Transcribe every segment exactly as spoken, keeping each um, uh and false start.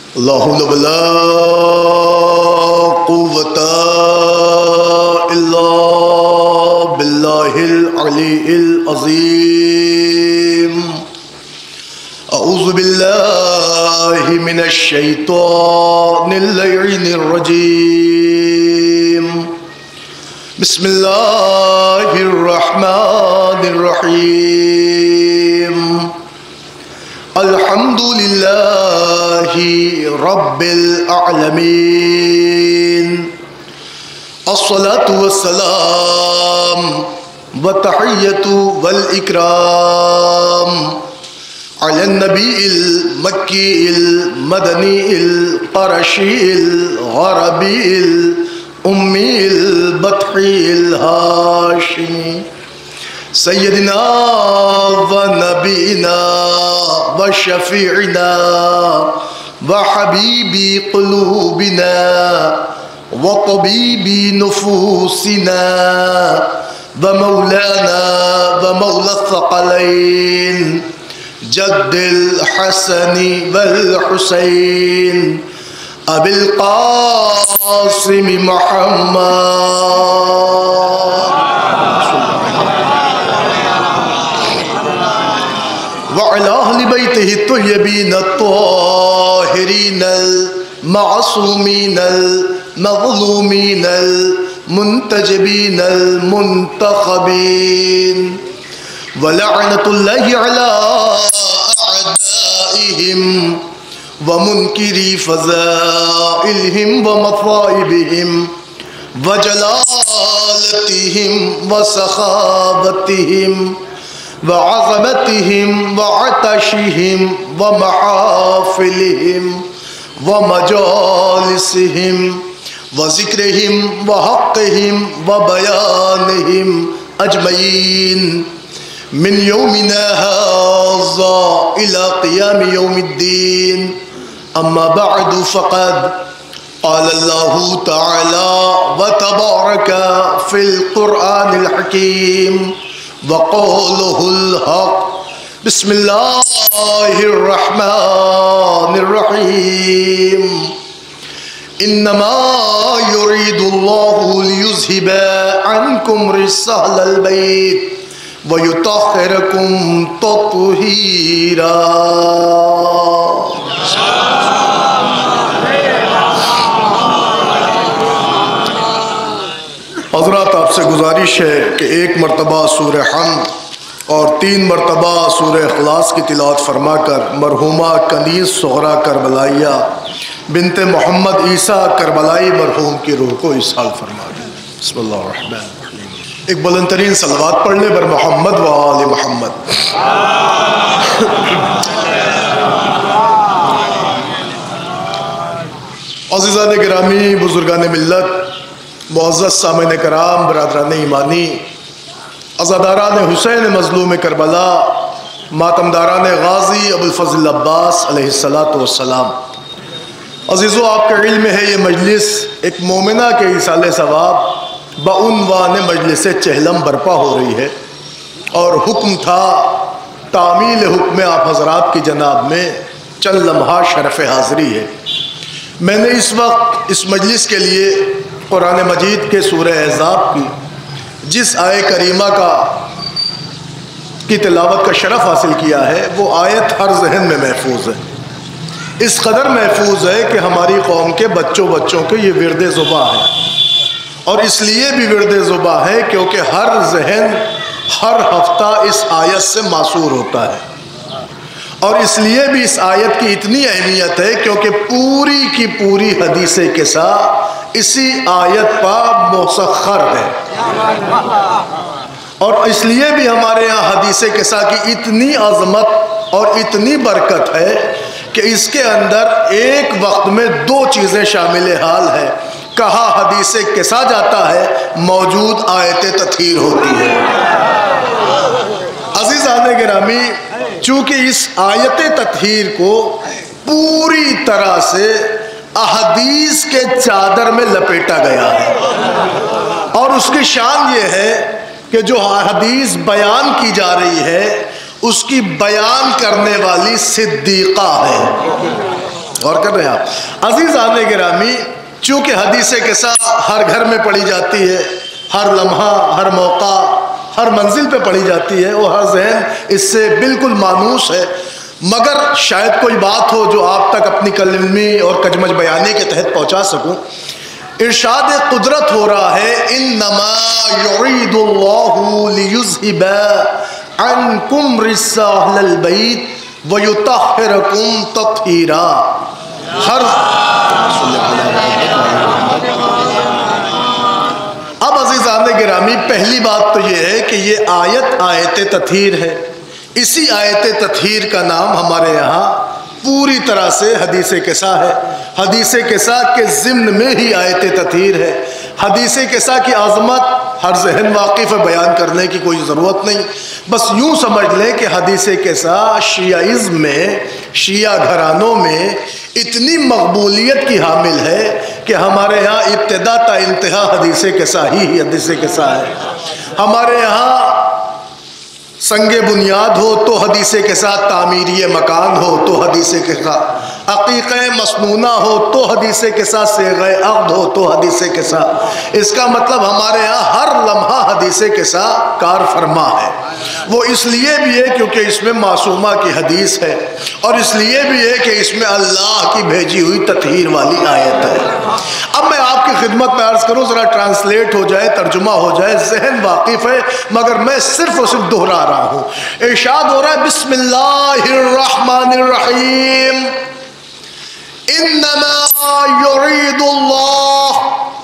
لا حول ولا قوة إلا بالله العلي العظيم. أعوذ بالله من الشيطان اللعين الرجيم. بسم الله الرحمن الرحيم. الحمد لله رب العالمين. الصلاة والسلام والتحية والإكرام على النبي المكي المدني القرشي الغربي الأمي البطحي الهاشمي سيدنا ونبينا وشفيعنا وحبيب قلوبنا وطبيب نفوسنا ومولانا ومولى الثقلين جد الحسن والحسين أبي القاسم محمد وعلى أهل بيته الطيبين الطاهرين المعصومين المظلومين المنتجبين المنتخبين. ولعنة الله على أعدائهم ومنكري فضائلهم ومصائبهم وجلالتهم وسخاوتهم وعظمتهم وعطشهم ومحافلهم ومجالسهم وذكرهم وحقهم وبيانهم أجمعين من يومنا هذا إلى قيام يوم الدين. أما بعد فقد قال الله تعالى وتبارك في القرآن الحكيم وقوله الحق. بسم الله الرحمن الرحيم. إنما يريد الله ليذهب عنكم رجس أهل البيت ويطهركم تطهيرا. حضرات، آپ سے گزارش ہے کہ ایک مرتبہ سورہ حمد اور تین مرتبہ سورہ اخلاص کی تلاوت فرما کر مرحومہ کنیز صغرا کربلائیہ بنت محمد عیسیٰ کربلائی مرحوم کی روح کو اسحال فرما دیں. بسم اللہ الرحمن الرحیم. ایک بلند ترین صلوات پڑھ لیں بر محمد و آل محمد. عزیزان گرامی، بزرگان ملت، معزز سامعین کرام، برادران ایمانی، عزاداران حسین مظلوم کربلا، ماتمداران غازی ابوالفضل عباس علیہ السلام. عزیزو، آپ کے علم ہے یہ مجلس ایک مومنہ کے ایصال ثواب بعنوان مجلس چہلم برپا ہو رہی ہے، اور حکم تھا تعمیل حکم آپ حضرات کی جناب میں چند لمحہ شرف حاضری ہے. میں نے اس وقت اس مجلس کے لیے قرآن مجید کے سورہ احزاب کی جس آیت کریمہ کا کی تلاوت کا شرف حاصل کیا ہے، وہ آیت ہر ذہن میں محفوظ ہے. اس قدر محفوظ ہے کہ ہماری قوم کے بچوں بچوں کے یہ ورد زباں ہے، اور اس لیے بھی ورد زباں ہے کیونکہ ہر ذہن ہر ہفتہ اس آیت سے معصور ہوتا ہے. اور اس لیے بھی اس آیت کی اتنی اہمیت ہے کیونکہ پوری کی پوری حدیث قصہ اسی آیت پر مسخر ہے. اور اس لیے بھی ہمارے یہاں حدیث قصہ کی اتنی عظمت اور اتنی برکت ہے کہ اس کے اندر ایک وقت میں دو چیزیں شامل حال ہے. کہا حدیث قصہ جاتا ہے، موجود آیت تطہیر ہوتی ہے. عزیزان گرامی، چونکہ اس آیت تطہیر کو پوری طرح سے احادیث کے چادر میں لپیٹا گیا ہے، اور اس کی شان یہ ہے کہ جو حدیث بیان کی جا رہی ہے اس کی بیان کرنے والی صدیقہ ہے. غور کر رہے ہیں آپ عزیزان گرامی؟ چونکہ حدیث قصہ ہر گھر میں پڑھی جاتی ہے، ہر لمحہ، ہر موقع، ہر منزل پہ پڑھی جاتی ہے، وہ ہر ذہن اس سے بالکل مانوس ہے، مگر شاید کوئی بات ہو جو آپ تک اپنی کلمی اور کجمج بیانی کے تحت پہنچا سکوں۔ ارشاد قدرت ہو رہا ہے انما یرید اللہ لیذھب عنکم رجس اہل البیت ویطہرکم تطہیرا۔ ہر اب عزیزان گرامی پہلی بات تو یہ ہے کہ یہ آیت آیت تطہیر ہے۔ اسی آیت تطہیر کا نام ہمارے یہاں پوری طرح سے حدیث قصہ ہے۔ حدیث قصہ کے ضمن میں ہی آیت تطہیر ہے۔ حدیث قصہ کی عظمت ہر ذہن واقف ہے، بیان کرنے کی کوئی ضرورت نہیں، بس یوں سمجھ لیں کہ حدیث قصہ شیعہ میں، شیعہ گھرانوں میں اتنی مقبولیت کی حامل ہے کہ ہمارے یہاں ابتدا تا انتہا حدیث قصہ ہی حدیث قصہ ہے۔ ہمارے یہاں سنگ بنیاد ہو تو حدیث قصہ، تعمیری مکان ہو تو حدیث قصہ، عقیقہ مسنونہ ہو تو حدیث قصہ، صیغہ عقد ہو تو حدیث قصہ۔ اس کا مطلب ہمارے ہاں ہر لمحہ حدیث قصہ کار فرما ہے۔ وہ اس لیے بھی ہے کیونکہ اس میں معصومہ کی حدیث ہے، اور اس لیے بھی ہے کہ اس میں اللہ کی بھیجی ہوئی تطہیر والی آیت ہے۔ اب میں آپ کی خدمت میں عرض کروں، ذرا ٹرانسلیٹ ہو جائے، ترجمہ ہو جائے، ذہن واقف ہے مگر میں صرف اور صرف دہرا رہا ہوں۔ ارشاد ہو رہا ہے بسم اللہ الرحمن الرحیم انما یرید اللہ،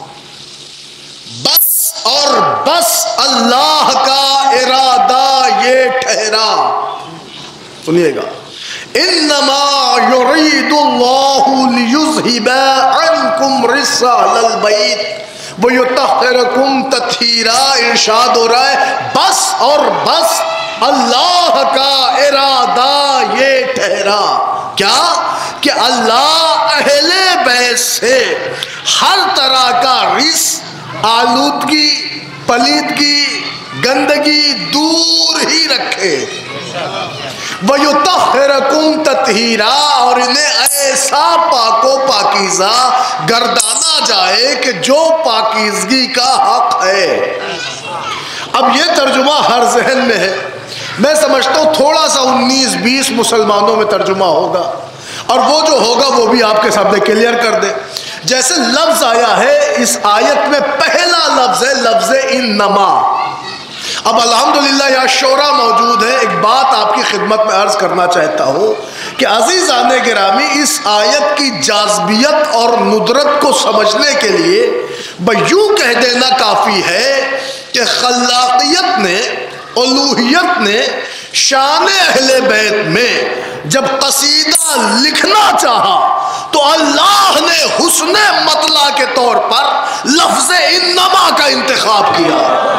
بس اور بس اللہ کا ارادہ یہ ٹھہرا۔ سنیے گا، انما یرید اللہ لیذھب عنکم رجس اہل البیت ویطہرکم تطہیرا۔ ارشاد ہو رہا ہے بس اور بس اللہ کا ارادہ یہ ٹھہرا۔ کیا؟ کہ اللہ اہل بیت سے ہر طرح کا رجس، آلودگی، پلیدگی، گندگی دور ہی رکھے، وَيُطَهِّرَكُمْ تَطْهِيرًا، اور انہیں ایسا پاک و پاکیزہ گردانا جائے کہ جو پاکیزگی کا حق ہے۔ اب یہ ترجمہ ہر ذہن میں ہے، میں سمجھتا ہوں تھوڑا سا انیس بیس مسلمانوں میں ترجمہ ہوگا، اور وہ جو ہوگا وہ بھی آپ کے سامنے کلیئر کر دے۔ جیسے لفظ آیا ہے اس آیت میں، پہلا لفظ ہے لفظ انما۔ اب الحمدللہ یہاں شعراء موجود ہیں، ایک بات آپ کی خدمت میں عرض کرنا چاہتا ہوں کہ عزیزان گرامی اس آیت کی جاذبیت اور ندرت کو سمجھنے کے لیے یوں کہہ دینا کافی ہے کہ خلاقیت نے، الوہیت نے شان اہل بیت میں جب قصیدہ لکھنا چاہا تو اللہ نے حسن مطلع کے طور پر لفظ انما کا انتخاب کیا۔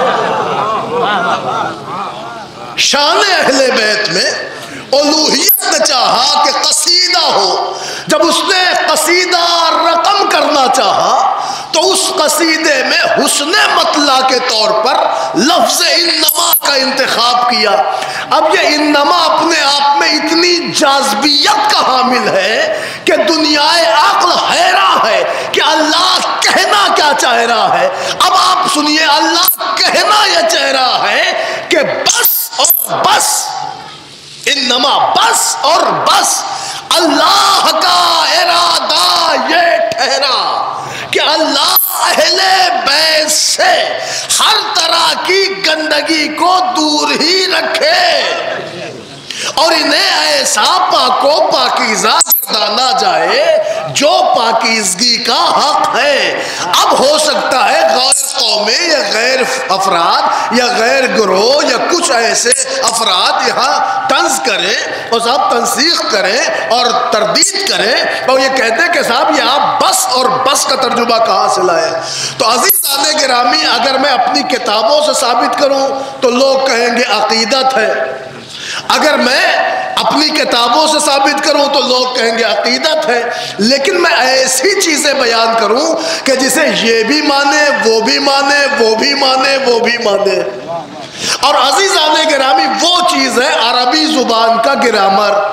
شان اہل بیت میں الوہیت نے چاہا کہ قصیدہ ہو، جب اس نے قصیدہ رقم کرنا چاہا تو اس قصیدے میں حسن مطلع کے طور پر لفظ انما کا انتخاب کیا۔ اب یہ انما اپنے آپ میں اتنی جاذبیت کا حامل ہے کہ دنیائے عقل حیران ہے کہ اللہ کہنا کیا چاہ رہا ہے۔ اب آپ سنیے، اللہ کہنا یہ چاہ رہا ہے کہ بس اور بس، انما بس اور بس اللہ کا ارادہ یہ ٹھہرا کہ اللہ اہل بیت سے ہر طرح کی گندگی کو دور ہی رکھے، اور انہیں ایسا پاک و پاکیزہ گردانا جائے جو پاکیزگی کا حق ہے۔ اب ہو سکتا ہے غیر قومیں یا غیر افراد یا غیر گروہ یا کچھ ایسے افراد یہاں طنز کریں اور صاحب تنسیخ کریں اور تردید کریں اور یہ کہتے ہیں کہ صاحب یہ آپ بس اور بس کا ترجمہ کہاں سے لائے۔ تو عزیزان گرامی اگر میں اپنی کتابوں سے ثابت کروں تو لوگ کہیں گے عقیدت ہے، اگر میں اپنی کتابوں سے ثابت کروں تو لوگ کہیں گے عقیدت ہے، لیکن میں ایسی چیزیں بیان کروں کہ جسے یہ بھی مانے، وہ بھی مانے، وہ بھی مانے، وہ بھی مانے۔ اور عزیزان گرامی وہ چیز ہے عربی زبان کا گرامر،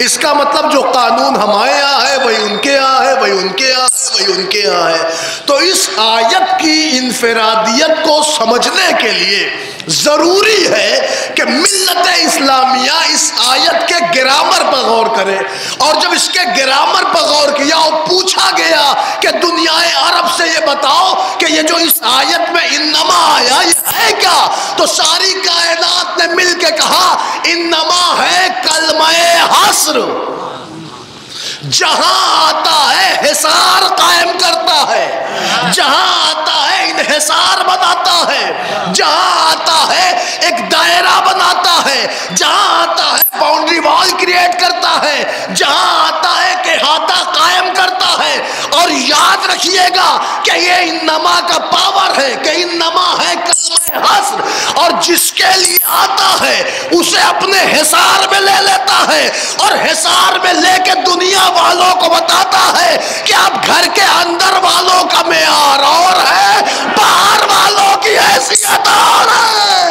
اس کا مطلب جو قانون ہمارے یہاں ہے وہی ان کے یہاں ہے، وہی ان کے یہاں ہے، وہی ان کے یہاں ہے۔ تو اس آیت کی انفرادیت کو سمجھنے کے لیے ضروری ہے کہ ملت اسلامیہ اس آیت کے گرامر پر غور کرے، اور جب اس کے گرامر پر غور کیا اور پوچھا گیا کہ دنیا عرب سے یہ بتاؤ کہ یہ جو اس آیت میں انما آیا یہ ہے کیا، تو ساری کائنات نے مل کے کہا انما ہے کلمہ حصر، جہاں آتا ہے حصار قائم کرتا ہے، جہاں آتا ہے انحصار بناتا ہے، جہاں آتا ہے ایک دائرہ بناتا ہے، جہاں آتا ہے باؤنڈری وال کریٹ کرتا ہے، جہاں آتا ہے کہ احاطہ قائم کرتا ہے۔ اور یاد رکھیے گا کہ یہ انما کا پاور ہے کہ انما ہے کلمہ حصر، اور جس کے لیے آتا ہے اسے اپنے حصار میں لے لیتا ہے، اور حصار میں لے کے دنیا والوں کو بتاتا ہے کہ اب گھر کے اندر والوں کا معیار اور ہے، باہر والوں کی حیثیت اور ہے۔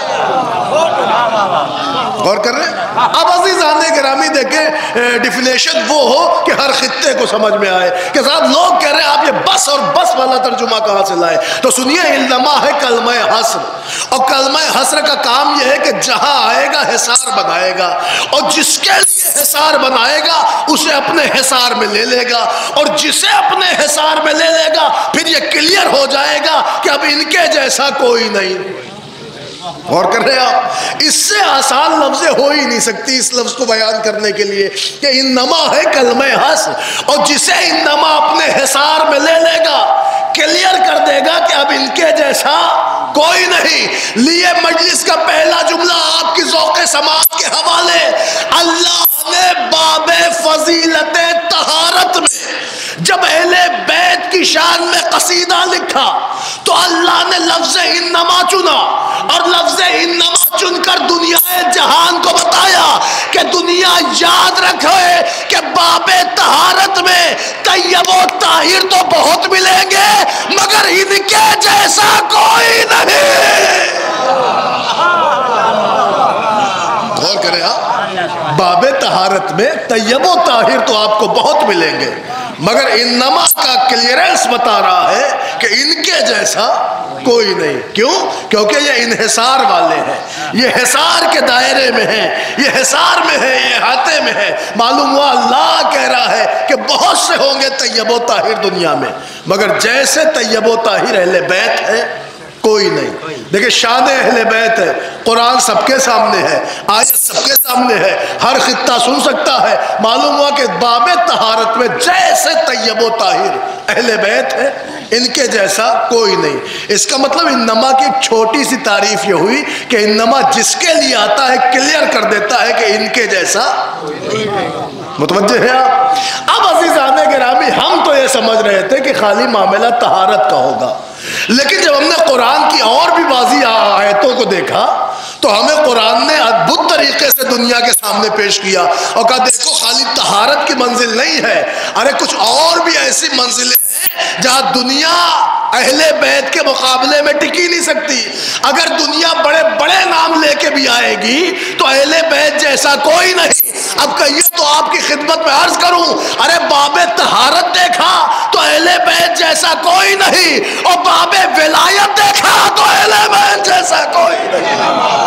غور کر رہے ہیں؟ اب عزیزان گرامی دیکھیں ڈیفینیشن وہ ہو کہ ہر خطے کو سمجھ میں آئے کہ صاحب لوگ کہہ رہے ہیں آپ یہ بس اور بس والا ترجمہ کہاں سے لائے، تو سنیے انما ہے کلمہ حصر، اور کلمہ حصر کا کام یہ ہے کہ جہاں آئے گا حصار بنائے گا، اور جس کے لیے حصار بنائے گا اسے اپنے حصار میں لے لے گا، اور جسے اپنے حصار میں لے لے گا پھر یہ کلیئر ہو جائے گا کہ اب ان کے جیسا کوئی نہیں۔ غور کر رہے ہیں آپ؟ اس سے آسان لفظ ہو ہی نہیں سکتی اس لفظ کو بیان کرنے کے لیے کہ انما ہے کلمہ حصر، اور جسے انما اپنے حصار میں لے لے گا کلیئر کر دے گا کہ اب ان کے جیسا کوئی نہیں۔ لیے مجلس کا پہلا جملہ آپ کی ذوق سماعت کے حوالے، اللہ نے باب فضیلت طہارت میں جب اہل بیت کی شان میں قصیدہ لکھا تو اللہ نے لفظ انما چنا، اور لفظ انما چن کر دنیا جہان کو بتایا کہ دنیا یاد رکھے کہ باب طہارت میں طیب و طاہر تو بہت ملیں گے مگر ان کے جیسا کوئی نہیں۔ غور کریں آپ، باب طہارت میں طیب و طاہر تو آپ کو بہت ملیں گے مگر انما کا کلیئرنس بتا رہا ہے کہ ان کے جیسا کوئی نہیں۔ کیوں؟ کیونکہ یہ انحصار والے ہیں، یہ حصار کے دائرے میں ہیں، یہ حصار میں ہے، یہ احاطے میں ہے۔ معلوم ہوا اللہ کہہ رہا ہے کہ بہت سے ہوں گے طیب و طاہر دنیا میں مگر جیسے طیب و طاہر اہل بیت ہے کوئی نہیں۔ دیکھیں شان اہل بیت ہے، قرآن سب کے سامنے ہے، آیت سب کے سامنے ہے، ہر خطہ سن سکتا ہے۔ معلوم ہوا کہ باب طہارت میں جیسے طیب و طاہر اہل بیت ہے ان کے جیسا کوئی نہیں۔ اس کا مطلب انما کی ایک چھوٹی سی تعریف یہ ہوئی کہ انما جس کے لیے آتا ہے کلیئر کر دیتا ہے کہ ان کے جیسا متوجہ ہے آپ؟ اب عزیزان گرامی ہم تو یہ سمجھ رہے تھے کہ خالی معاملہ طہارت کا ہوگا، لیکن جب ہم نے قرآن کی اور بھی واضح آیتوں کو دیکھا تو ہمیں قرآن نے ادبھت طریقے سے دنیا کے سامنے پیش کیا اور کہا دیکھو خالی طہارت کی منزل نہیں ہے، ارے کچھ اور بھی ایسی منزلیں ہیں جہاں دنیا اہل بیت کے مقابلے میں ٹکی نہیں سکتی۔ اگر دنیا بڑے بڑے نام لے کے بھی آئے گی تو اہل بیت جیسا کوئی نہیں۔ اب کہیے تو آپ کی خدمت میں عرض کروں، ارے باب طہارت دیکھا تو اہل بیت جیسا کوئی نہیں، اور باب ولایت دیکھا تو اہل بیت جیسا کوئی نہیں۔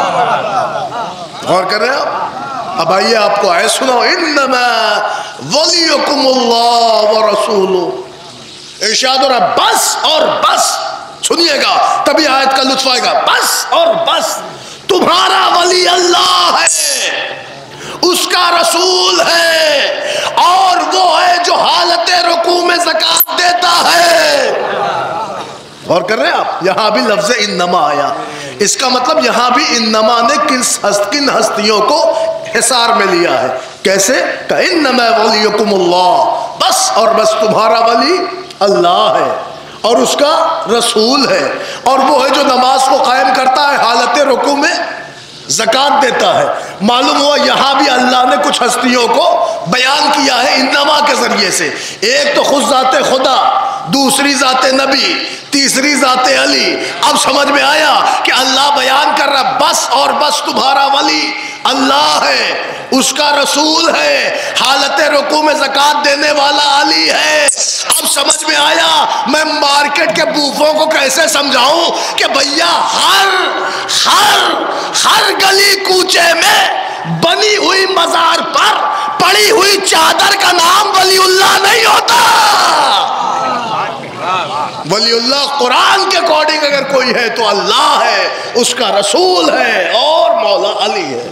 غور کر رہے ہیں آپ؟ اب آئیے آپ کو آئے سناؤ، انما ولیکم اللہ ورسولہ، ارشاد ہو رہا بس اور بس، سنیے گا تبھی آیت کا لطف آئے گا، بس اور بس تمہارا ولی اللہ ہے، اس کا رسول ہے، اور وہ ہے جو حالت رکوع میں زکوٰۃ دیتا ہے۔ غور کر رہے ہیں آپ؟ یہاں بھی لفظ انما آیا، اس کا مطلب یہاں بھی انما نے کن ہستیوں کو حصار میں لیا ہے۔ کیسے؟ کہ انما ولیکم اللہ، بس اور بس تمہارا ولی اللہ ہے اور اس کا رسول ہے، اور وہ ہے جو نماز کو قائم کرتا ہے، حالت رکوع میں زکوٰۃ دیتا ہے۔ معلوم ہوا یہاں بھی اللہ نے کچھ ہستیوں کو بیان کیا ہے انما کے ذریعے سے، ایک تو خود ذات خدا، دوسری ذات نبی، تیسری ذات علی. اب سمجھ میں آیا کہ اللہ بیان کر رہا بس اور بس تمہارا ولی اللہ ہے، اس کا رسول ہے، حالت رکوع میں زکوٰۃ دینے والا علی ہے. اب سمجھ میں آیا میں مارکیٹ کے بوفوں کو کیسے سمجھاؤں کہ بھیا ہر ہر ہر گلی کوچے میں بنی ہوئی مزار پر پڑی ہوئی چادر کا نام ولی اللہ نہیں ہوتا. ولی اللہ قرآن کے اکارڈنگ اگر کوئی ہے تو اللہ ہے، اس کا رسول ہے اور مولا علی ہے.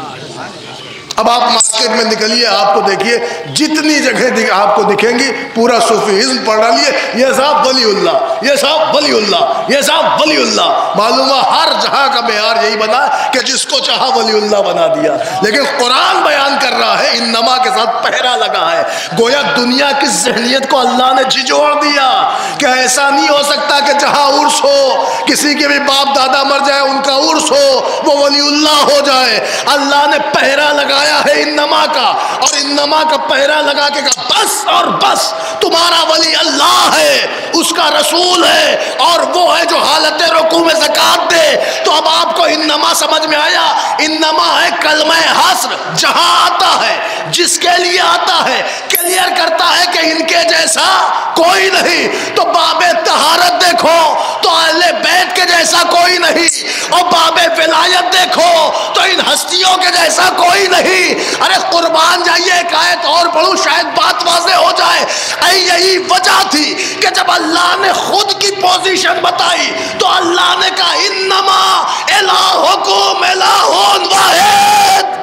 اب آپ مارکیٹ میں نکلیے، آپ کو دیکھیے جتنی جگہ آپ کو دکھیں گی پورا صوفیزم پڑھ ڈالیے، یہ صاحب ولی اللہ، یہ صاحب ولی اللہ، یہ صاحب ولی اللہ. معلوم ہے ہر جہاں کا معیار یہی بنا کہ جس کو چاہا ولی اللہ بنا دیا. لیکن قرآن بیان کر رہا ہے انما کے ساتھ پہرا لگا ہے. گویا دنیا کی ذہنیت کو اللہ نے جھجوڑ دیا کہ ایسا نہیں ہو سکتا کہ جہاں عرس ہو، کسی کے بھی باپ دادا مر جائے ان کا عرس ہو وہ ولی اللہ ہو جائے. اللہ نے پہرا لگا ہے انما کا، اور انما کا پہرا لگا کے کہا بس اور بس تمہارا ولی اللہ ہے، اس کا رسول ہے، اور وہ ہے جو حالت رکوع میں زکوٰۃ دے. تو اب آپ کو انما سمجھ میں آیا؟ انما ہے کلمہ حصر، جہاں آتا ہے جس کے لیے آتا ہے کلیئر کرتا ہے کہ ان کے جیسا کوئی نہیں. تو باب طہارت دیکھو تو اہل بیت کے جیسا کوئی نہیں، اور باب ولایت دیکھو تو ان ہستیوں کے جیسا کوئی نہیں. ارے قربان جائیے ایک آیت اور پڑھوں شاید بات واضح ہو جائے. اے یہی وجہ تھی کہ جب اللہ نے خود کی پوزیشن بتائی تو اللہ نے کہا انما الہکم الہ واحد.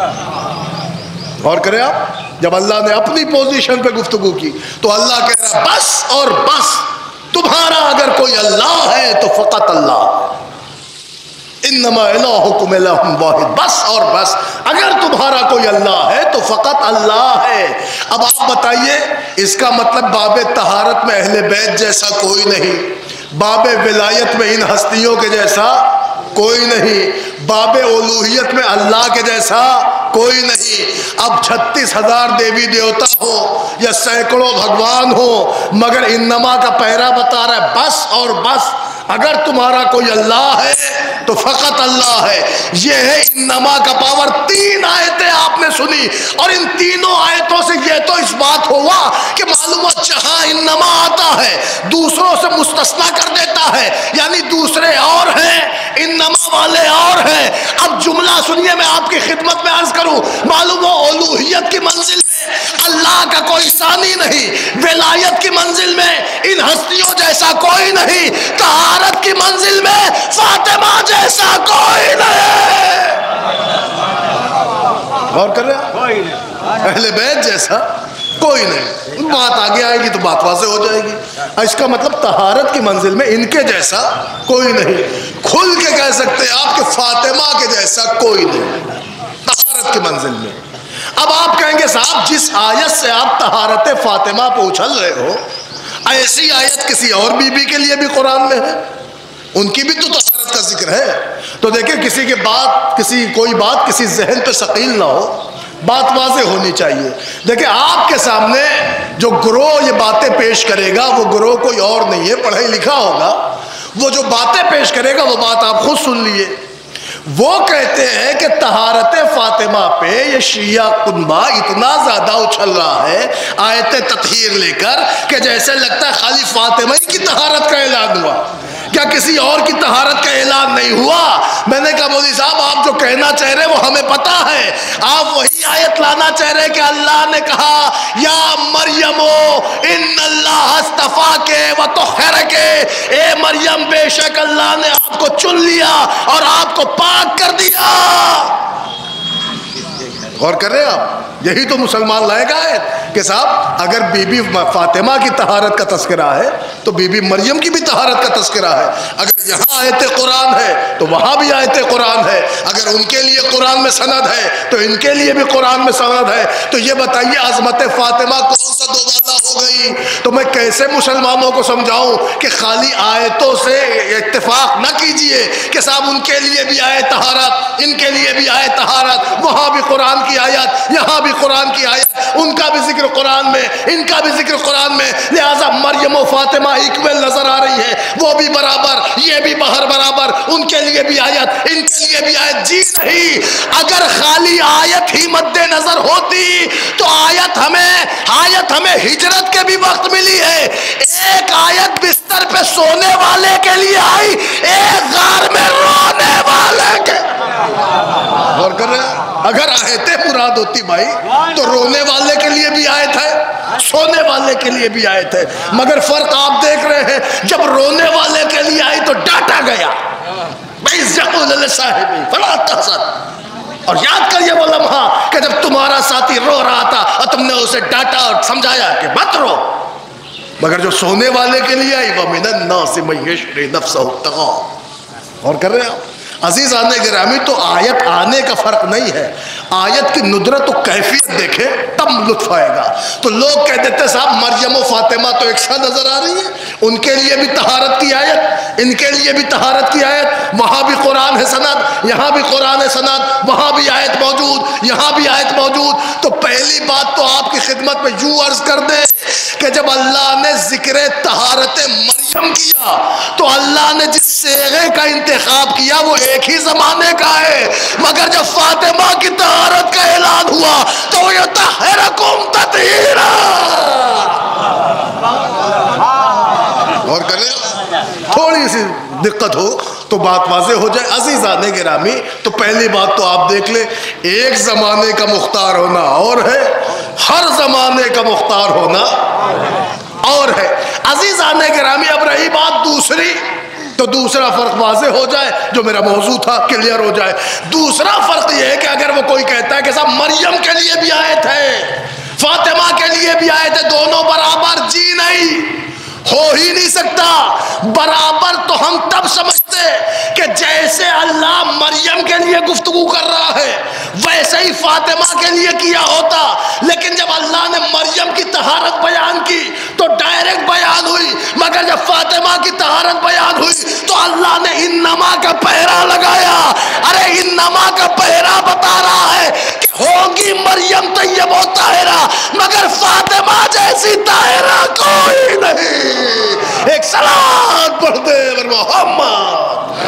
اور کریں آپ جب اللہ نے اپنی پوزیشن پہ گفتگو کی تو اللہ کہہ رہا بس اور بس تمہارا اگر کوئی اللہ ہے تو فقط اللہ. انما الہکم الہ واحد، بس اور بس اگر تمہارا کوئی اللہ ہے تو فقط اللہ ہے. اب آپ بتائیے اس کا مطلب باب طہارت میں اہل بیت جیسا کوئی نہیں، باب ولایت میں ان ہستیوں کے جیسا کوئی نہیں، باب الوہیت میں اللہ کے جیسا کوئی نہیں. اب چھتیس ہزار دیوی دیوتا ہو یا سینکڑوں بھگوان ہو مگر انما کا پہرا بتا رہا ہے بس اور بس اگر تمہارا کوئی اللہ ہے تو فقط اللہ ہے. یہ ہے انما کا پاور. تین آیتیں آپ نے سنی اور ان تینوں آیتوں سے یہ تو اس بات ہوا کہ معلومات جہاں انما آتا ہے دوسروں سے مستثنا کر دیتا ہے، یعنی دوسرے اور ہیں انما والے اور ہیں. اب جملہ سنیے میں آپ کی خدمت میں عرض کروں. معلوم ہو اولوہیت کی منزل میں اللہ کا کوئی ثانی نہیں، ولایت کی منزل میں ان ہستیوں جیسا کوئی نہیں، طہارت کی منزل میں فاطمہ جیسا کوئی نہیں. غور کر رہے ہیں؟ اہل بیت جیسا کوئی نہیں. بات آگے آئے گی تو بات واضح ہو جائے گی. اس کا مطلب طہارت کی منزل میں ان کے جیسا کوئی نہیں. کھل کے کہہ سکتے آپ کہ فاطمہ کے جیسا کوئی نہیں طہارت کی منزل میں. اب آپ کہیں گے صاحب جس آیت سے آپ طہارت فاطمہ پہ اچھل رہے ہو ایسی آیت کسی اور بی بی کے لیے بھی قرآن میں ہے، ان کی بھی تو طہارت کا ذکر ہے. تو دیکھیں کسی کے بات کسی کوئی بات کسی ذہن پہ ثقیل نہ ہو، بات واضح ہونی چاہیے. دیکھیں آپ کے سامنے جو گروہ یہ باتیں پیش کرے گا وہ گروہ کوئی اور نہیں ہے، پڑھا لکھا ہوگا. وہ جو باتیں پیش کرے گا وہ بات آپ خود سن لیے. وہ کہتے ہیں کہ طہارت فاطمہ پہ یہ شیعہ کنبہ اتنا زیادہ اچھل رہا ہے آیت تطہیر لے کر کہ جیسے لگتا ہے خالی فاطمہ ہی کی طہارت کا اعلان ہوا، کیا کسی اور کی طہارت کا اعلان نہیں ہوا؟ میں نے کہا مولوی صاحب آپ جو کہنا چاہ رہے وہ ہمیں پتا ہے، آپ وہی آیت لانا چاہ رہے کہ اللہ نے کہا یا مریم ان اللہ اصطفیٰ کے و طہر کے، اے مریم بے شک اللہ نے آپ کو چن لیا اور آپ کو پاک کر دیا. غور کر رہے ہیں آپ؟ یہی تو مسلمان لائے گا ہے کہ صاحب اگر بی بی فاطمہ کی طہارت کا تذکرہ ہے تو بی بی مریم کی بھی طہارت کا تذکرہ ہے. اگر یہاں آیت قرآن ہے تو وہاں بھی آیت قرآن ہے. اگر ان کے لیے قرآن میں سند ہے تو ان کے لیے بھی قرآن میں سند ہے. تو یہ بتائیے عظمت فاطمہ کون سا دوبالا ہو گئی؟ تو میں کیسے مسلمانوں کو سمجھاؤں کہ خالی آیتوں سے اتفاق نہ کیجئے کہ صاحب ان کے لیے بھی آئے طہارت، ان کے لیے بھی آئے طہارت، وہاں بھی قرآن کی آیت، یہاں بھی قرآن کی آیت. ان کا بھی ذکر قرآن میں، ان کا بھی ذکر قرآن میں، لہٰذا مریم و فاطمہ ایکول نظر آ رہی ہے، وہ بھی برابر، یہ بھی باہر برابر، ان کے لیے بھی آیت، ان کے لیے بھی آیت۔ جی نہیں، اگر خالی آیت ہی مد نظر ہوتی تو آیت ہمیں آیت ہمیں ہجرت کے بھی وقت ملی ہے، ایک آیت بستر پہ سونے والے کے لیے آئی، ایک غار میں رونے والے کے۔ غور کر رہے ہیں؟ اگر آیتیں مراد ہوتی بھائی تو رونے والے کے لیے بھی آیت ہے، سونے والے کے لیے بھی آیت ہے، مگر فرق آپ دیکھ رہے ہیں، جب رونے والے کے لیے آئی تو ڈانٹا گیا، وَإِذْ يَقُولُ لِصَاحِبِهِ فَلَا تَحْزَنْ۔ اور یاد کریے وہ لمحہ کہ جب تمہارا ساتھی رو رہا تھا اور تم نے اسے ڈانٹا اور سمجھایا کہ مت رو، مگر جو سونے والے کے لیے آئی وَمِنَ النَّاسِ مَن يَشْرِي نَفْسَهُ ابْتِغَاءَ۔ اور کر رہے ہیں عزیزان گرامی، تو آیت آنے کا فرق نہیں ہے، آیت کی ندرت و کیفیت دیکھیں تب لطف آئے گا۔ تو لوگ کہہ دیتے صاحب مریم و فاطمہ تو ایک ساتھ نظر آ رہی ہیں، ان کے لیے بھی طہارت کی آیت، ان کے لیے بھی طہارت کی آیت، وہاں بھی قرآن ہے سند، یہاں بھی قرآن ہے سند، وہاں بھی آیت موجود، یہاں بھی آیت موجود۔ تو پہلی بات تو آپ کی خدمت میں یوں عرض کر دیں کہ جب اللہ نے ذکر طہارت مریم کیا تو اللہ نے جس صیغے کا انتخاب کیا وہ ایک ہی زمانے کا ہے، مگر جب فاطمہ کی طہارت کا اعلان ہوا تو یطہرکم تطہیرا۔ اور کریں تھوڑی سی دقت ہو تو بات واضح ہو جائے۔ عزیزان گرامی، تو پہلی بات تو آپ دیکھ لیں، ایک زمانے کا مختار ہونا اور ہے، ہر زمانے کا مختار ہونا اور ہے۔ عزیزان گرامی، اب رہی بات دوسری، تو دوسرا فرق واضح ہو جائے، جو میرا موضوع تھا کلیئر ہو جائے۔ دوسرا فرق یہ ہے کہ اگر وہ کوئی کہتا ہے کہ صاحب مریم کے لیے بھی آیت ہے، فاطمہ کے لیے بھی آیت ہے، دونوں برابر، جی نہیں، ہو ہی نہیں سکتا۔ برابر تو ہم تب سمجھتے کہ جیسے اللہ مریم کے لیے گفتگو کر رہا ہے ویسے ہی فاطمہ کے لیے کیا ہوتا، لیکن جب اللہ نے مریم کی طہارت بیان کی تو ڈائریکٹ بیان ہوئی، مگر جب فاطمہ کی طہارت بیان ہوئی تو اللہ نے انما کا پہرا لگایا۔ ارے انما کا پہرا بتا رہا ہے کہ ہوگی مریم طیب و طاہرہ، مگر فاطمہ جیسی طاہرہ کوئی نہیں۔ ایک صلوات پڑھ دے بر محمد۔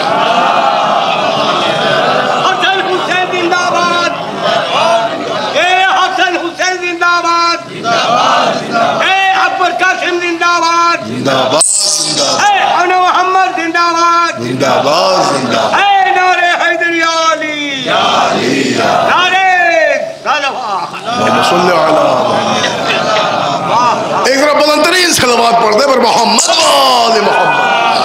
حسن حسین زندہ باد، اے حسن حسین زندہ باد، اے اکبر قاسم زندہ باد، اے حسن محمد زندہ باد، اے نعرہ حیدری علی، نعرہ صلی اللہ ایک ذرا بلند ترین صلوات پڑھ دے بر محمد وآل محمد۔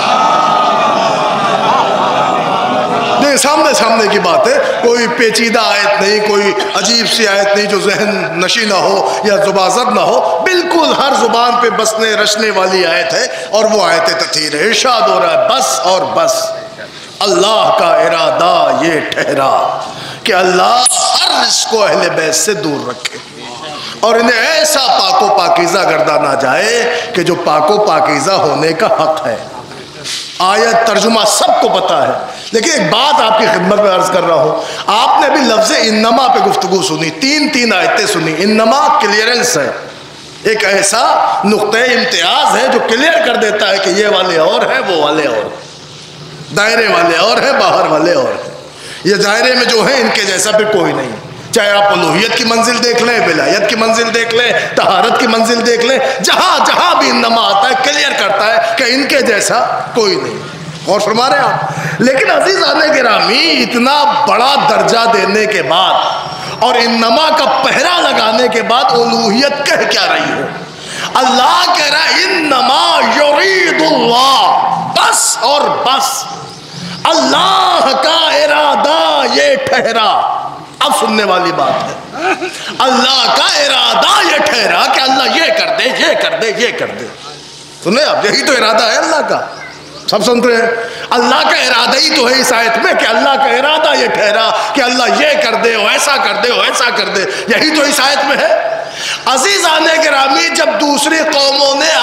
نہیں، سامنے سامنے کی بات ہے، کوئی پیچیدہ آیت نہیں، کوئی عجیب سی آیت نہیں جو ذہن نشی نہ ہو یا زبازد نہ ہو، بالکل ہر زبان پہ بسنے رچنے والی آیت ہے، اور وہ آیت تطہیر ہے۔ ارشاد ہو رہا ہے بس اور بس اللہ کا ارادہ یہ ٹھہرا کہ اللہ ہر رزق کو اہل بیت سے دور رکھے اور انہیں ایسا پاک و پاکیزہ گردانا جائے کہ جو پاک و پاکیزہ ہونے کا حق ہے۔ آیت ترجمہ سب کو پتا ہے، لیکن ایک بات آپ کی خدمت میں عرض کر رہا ہوں، آپ نے بھی لفظ انما پہ گفتگو سنی، تین تین آیتیں سنی۔ انما کلیئرنس ہے، ایک ایسا نقطہ امتیاز ہے جو کلیئر کر دیتا ہے کہ یہ والے اور ہیں، وہ والے اور ہیں، دائرے والے اور ہیں، باہر والے اور ہیں۔ یہ دائرے میں جو ہیں ان کے جیسا پھر کوئی نہیں، چاہے آپ الوہیت کی منزل دیکھ لیں، ولایت کی منزل دیکھ لیں، طہارت کی منزل دیکھ لیں، جہاں جہاں بھی انما آتا ہے کلیئر کرتا ہے کہ ان کے جیسا کوئی نہیں۔ غور فرما رہے ہیں آپ؟ لیکن عزیزان گرامی، اتنا بڑا درجہ دینے کے بعد اور انما کا پہرا لگانے کے بعد الوہیت کہہ کیا رہی ہو؟ اللہ کہہ رہا ہے انما یرید اللہ، بس اور بس اللہ کا ارادہ یہ ٹھہرا۔ اب سننے والی بات ہے، اللہ کا ارادہ یہ ٹھہرا کہ اللہ یہ کر دے، یہ کر دے، یہ کر دے۔ سنیں آپ، یہی تو ارادہ ہے اللہ کا، سب سنتے ہیں۔ اللہ کا ارادہ ہی تو ہے اس آیت میں کہ اللہ کا ارادہ یہ ٹھہرا کہ اللہ یہ کر دے، ہو ایسا کر دے، ہو ایسا کر دے، یہی تو اس آیت میں ہے۔ عزیزان گرامی، جب دوسری قوموں نے آپ کی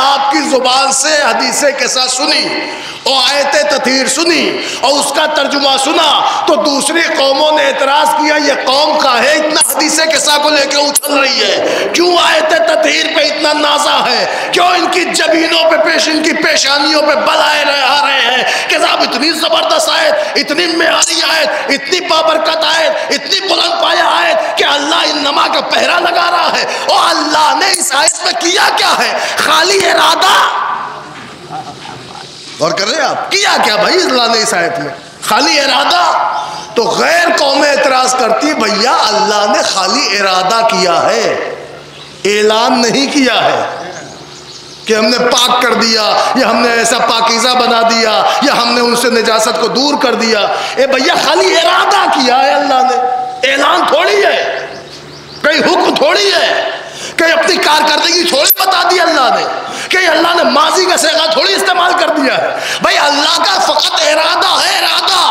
زبان سے حدیث قصہ سنی اور آیت تطہیر سنی اور اس کا ترجمہ سنا تو دوسری قوموں نے اعتراض کیا یہ قوم کا ہے اتنا حدیث قصہ کو لے کے اچھل رہی ہے، کیوں آیت تطہیر پہ اتنا نازا ہے، کیوں ان کی جبینوں پہ پیش ان کی پیشانیوں پہ بل آئے رہے آ رہے ہیں کہ صاحب اتنی زبردست آیت، اتنی معیاری آیت، اتنی بابرکت آیت، اتنی بلند پایہ آیت کہ اللہ انما کا پہرا لگا رہا ہے۔ اور اللہ نے اس آیت میں کیا کیا ہے؟ خالی ارادہ، اور کر رہے ہیں آپ کیا کیا بھائی اللہ نے اس آیت میں؟ خالی ارادہ۔ تو غیر قومیں اعتراض کرتی بھیا اللہ نے خالی ارادہ کیا ہے، اعلان نہیں کیا ہے کہ ہم نے پاک کر دیا یا ہم نے ایسا پاکیزہ بنا دیا یا ہم نے ان سے نجاست کو دور کر دیا۔ اے بھیا خالی ارادہ کیا ہے اللہ نے، اعلان تھوڑی ہے، کئی حکم تھوڑی ہے، کہ اپنی کارکردگی تھوڑی بتا دی اللہ نے، کہ اللہ نے ماضی کا صیغہ تھوڑی استعمال کر دیا ہے۔ بھائی اللہ کا فقط ارادہ ہے، ارادہ۔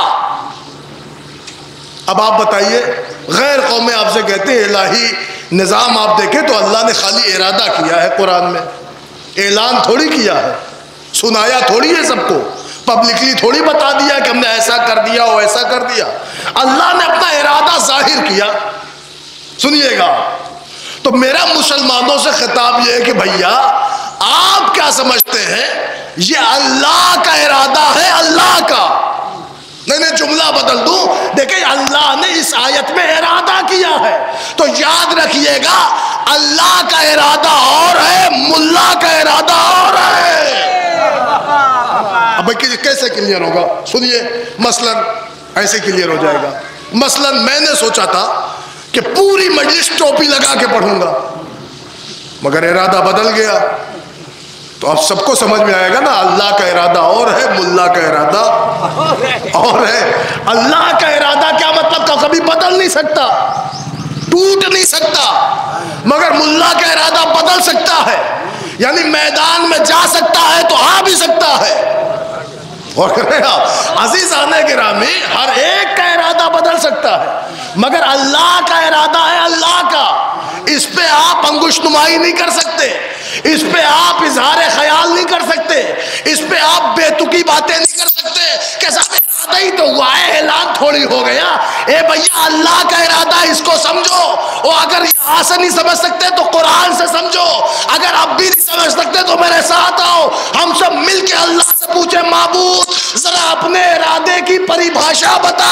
اب آپ بتائیے غیر قومیں آپ سے کہتے ہیں الہی نظام آپ دیکھیں تو اللہ نے خالی ارادہ کیا ہے قرآن میں، اعلان تھوڑی کیا ہے، سنایا تھوڑی ہے سب کو، پبلکلی تھوڑی بتا دیا کہ ہم نے ایسا کر دیا اور ایسا کر دیا۔ اللہ نے اپنا ارادہ ظاہر کیا۔ سنیے گا، تو میرا مسلمانوں سے خطاب یہ ہے کہ بھیا آپ کیا سمجھتے ہیں یہ اللہ کا ارادہ ہے، اللہ کا؟ نہیں نہیں جملہ بدل دوں، دیکھیں اللہ نے اس آیت میں ارادہ کیا ہے، تو یاد رکھیے گا اللہ کا ارادہ اور ہے، ملا کا ارادہ اور ہے۔ اب کیسے کلیئر ہوگا؟ سنیے، مثلا ایسے کلیئر ہو جائے گا۔ مثلا میں نے سوچا تھا کہ پوری مجلس ٹوپی لگا کے پڑھوں گا، مگر ارادہ بدل گیا، تو اب سب کو سمجھ میں آئے گا نا اللہ کا ارادہ اور ہے، ملا کا ارادہ اور ہے۔ اللہ کا ارادہ کیا مطلب کا کبھی بدل نہیں سکتا، ٹوٹ نہیں سکتا، مگر ملا کا ارادہ بدل سکتا ہے، یعنی میدان میں جا سکتا ہے تو آ بھی سکتا ہے۔ اور عزیزان گرامی ہر ایک کا ارادہ بدل سکتا ہے، مگر اللہ کا ارادہ ہے، اللہ کا، اس پہ آپ انگوش نمائی نہیں کر سکتے، اس پہ آپ اظہار خیال نہیں کر سکتے، اس پہ آپ بے تکی باتیں نہیں کر سکتے کہ صاحب ارادہ ہی تو ہوا ہے، اعلان تھوڑی ہو گیا۔ اے بھیا اللہ کا ارادہ اس کو سمجھو، اور اگر یہاں سے نہیں سمجھ سکتے تو قرآن سے سمجھو، اگر اب بھی نہیں سمجھ سکتے تو میرے ساتھ آؤ، ہم سب مل کے اللہ سے پوچھیں معبود ذرا اپنے ارادے کی پریبھاشا بتا،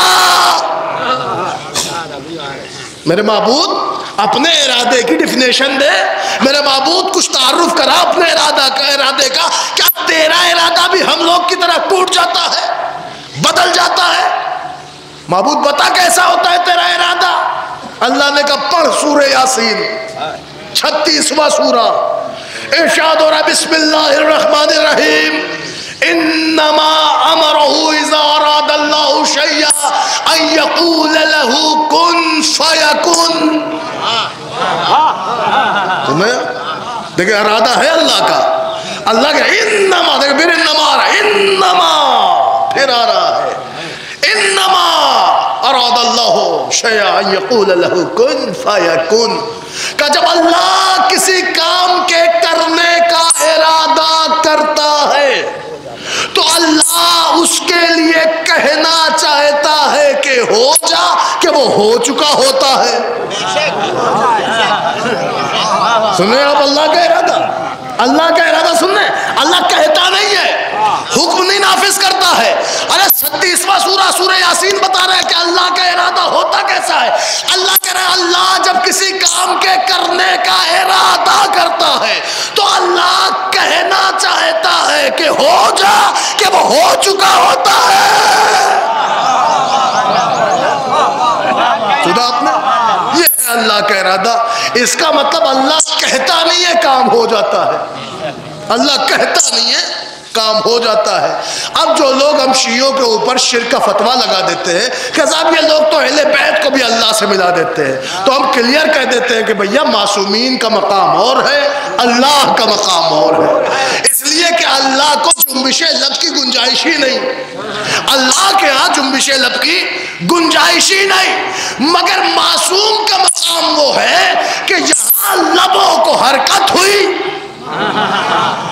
میرے معبود اپنے ارادے کی ڈیفینیشن دے، میرے معبود کچھ تعارف کرا اپنے ارادہ کا، ارادے کا، کیا تیرا ارادہ بھی ہم لوگ کی طرح ٹوٹ جاتا ہے، بدل جاتا ہے؟ معبود بتا کیسا ہوتا ہے تیرا ارادہ؟ اللہ نے کہا پڑھ سورہ یاسین، چھتیسواں سورہ، ارشاد ہو رہا بسم اللہ الرحمن الرحیم، انما امرہ اذا اراد اللہ شیئا ان یقول لہ کن فیکن۔ دیکھیں ارادہ ہے اللہ کا، اللہ کا انما، دیکھیں پھر انما آ رہا ہے، انما پھر آ رہا ہے، انما اراد اللہ شیئا ان یقول لہ کن فیکن، کہ جب اللہ کسی کام کے کرنے کا ارادہ کرتا ہے تو اللہ اس کے لیے کہنا چاہتا ہے کہ ہو جا، کہ وہ ہو چکا ہوتا ہے۔ سنیں آپ اللہ کا ارادہ، اللہ کا ارادہ سنیں، اللہ کہتا نہیں ہے، حکم نہیں نافذ کرتا ہے۔ ارے چھتیسواں سورہ سورہ یاسین بتا رہا ہے کہ اللہ کا ارادہ ہوتا کیسا ہے۔ اللہ کہہ رہا ہے اللہ جب کسی کام کے کرنے کا ارادہ کرتا ہے تو اللہ کہنا چاہتا ہے کہ ہو جا، کہ وہ ہو چکا ہوتا ہے۔ خدا اپنا یہ ہے اللہ کا ارادہ، اس کا مطلب اللہ کہتا نہیں ہے کام ہو جاتا ہے، اللہ کہتا نہیں ہے کام ہو جاتا ہے۔ اب جو لوگ ہم شیعوں کے اوپر شرک کا فتویٰ لگا دیتے ہیں کہ صاحب یہ لوگ تو اہل بیت کو بھی اللہ سے ملا دیتے ہیں، تو ہم کلیئر کہہ دیتے ہیں کہ بھیا معصومین کا مقام اور ہے، اللہ کا مقام اور ہے، اس لیے کہ اللہ کو جنبش لب کی گنجائش ہی نہیں، اللہ کے ہاں جنبش لب کی گنجائش ہی نہیں، مگر معصوم کا مقام وہ ہے کہ یہاں لبوں کو حرکت ہوئی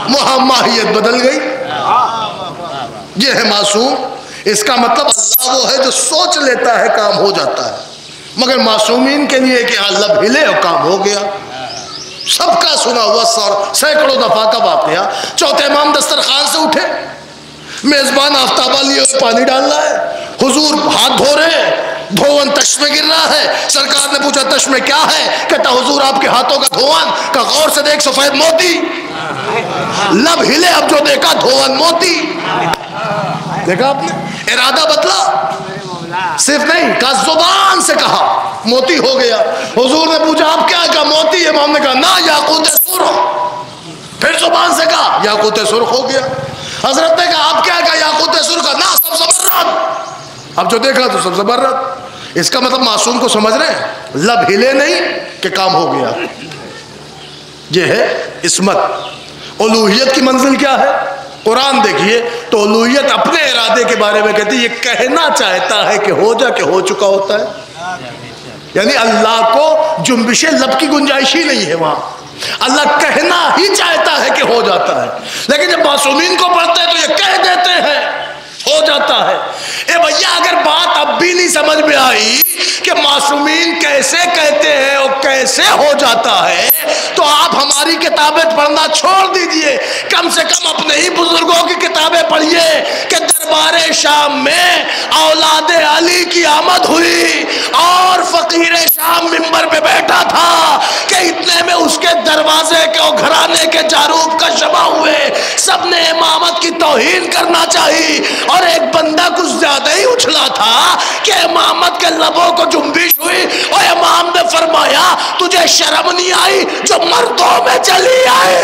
وہاں ماہیت بدل گئی. یہ ہے معصوم. اس کا مطلب اللہ وہ ہے جو سوچ لیتا ہے کام ہو جاتا ہے، مگر معصومین کے لیے کہ ہاں لب ہلے اور کام ہو گیا. سب کا سنا ہوا سینکڑوں دفعہ کا واقعہ. چوتھے امام دسترخوان سے اٹھے، میزبان آفتابہ لیے پانی ڈال رہا ہے، حضور ہاتھ دھو رہے ہیں، دھون تش میں گر رہا ہے. سرکار نے پوچھا تش میں کیا ہے؟ کہتا حضور آپ کے ہاتھوں کا دھون. کا غور سے دیکھ سفید موتی. لب ہلے، اب جو دیکھا دھون موتی. دیکھا آپ نے ارادہ بدلا، صرف نہیں کہا زبان سے کہا موتی ہو گیا. حضور نے پوچھا آپ کیا؟ کہا موتی. امام نے کہا نا یاقوت سرخ. پھر زبان سے کہا یاقوت سرخ ہو گیا. حضرت نے کہا آپ کیا؟ کہا یاقوت سرخ. نا سب زبرت. اب جو دیکھا تو سب زبرت. اس کا مطلب معصوم کو سمجھ رہے ہیں، لب ہلے نہیں کہ کام ہو گیا. یہ ہے عصمت. الوہیت کی منزل کیا ہے؟ قرآن دیکھیے تو الوہیت اپنے ارادے کے بارے میں کہتی ہے یہ کہنا چاہتا ہے کہ ہو جا، کہ ہو چکا ہوتا ہے. یعنی اللہ کو جنبش لب کی گنجائش ہی نہیں ہے وہاں. اللہ کہنا ہی چاہتا ہے کہ ہو جاتا ہے، لیکن جب معصومین کو پڑھتے ہیں تو یہ کہہ دیتے ہیں ہو جاتا ہے. اے بھیا اگر بات اب بھی نہیں سمجھ میں آئی کہ معصومین کیسے کہتے ہیں اور کیسے ہو جاتا ہے، تو آپ ہماری کتابیں پڑھنا چھوڑ دیجئے. کم سے کم اپنے ہی بزرگوں کی کتابیں پڑھیے کہ دربار شام میں اولاد علی کی آمد ہوئی اور فقیر شام منبر پہ بیٹھا تھا کہ اتنے میں اس کے دروازے کے اور گھرانے کے جاروب کا شبہ ہوئے. سب نے امامت کی توہین کرنا چاہی اور ایک بندہ کچھ زیادہ ہی اچھلا تھا کہ امامت کے لبوں کو جنبش ہوئی اور امام نے فرمایا تجھے شرم نہیں آئی جو مردوں میں چلی آئی.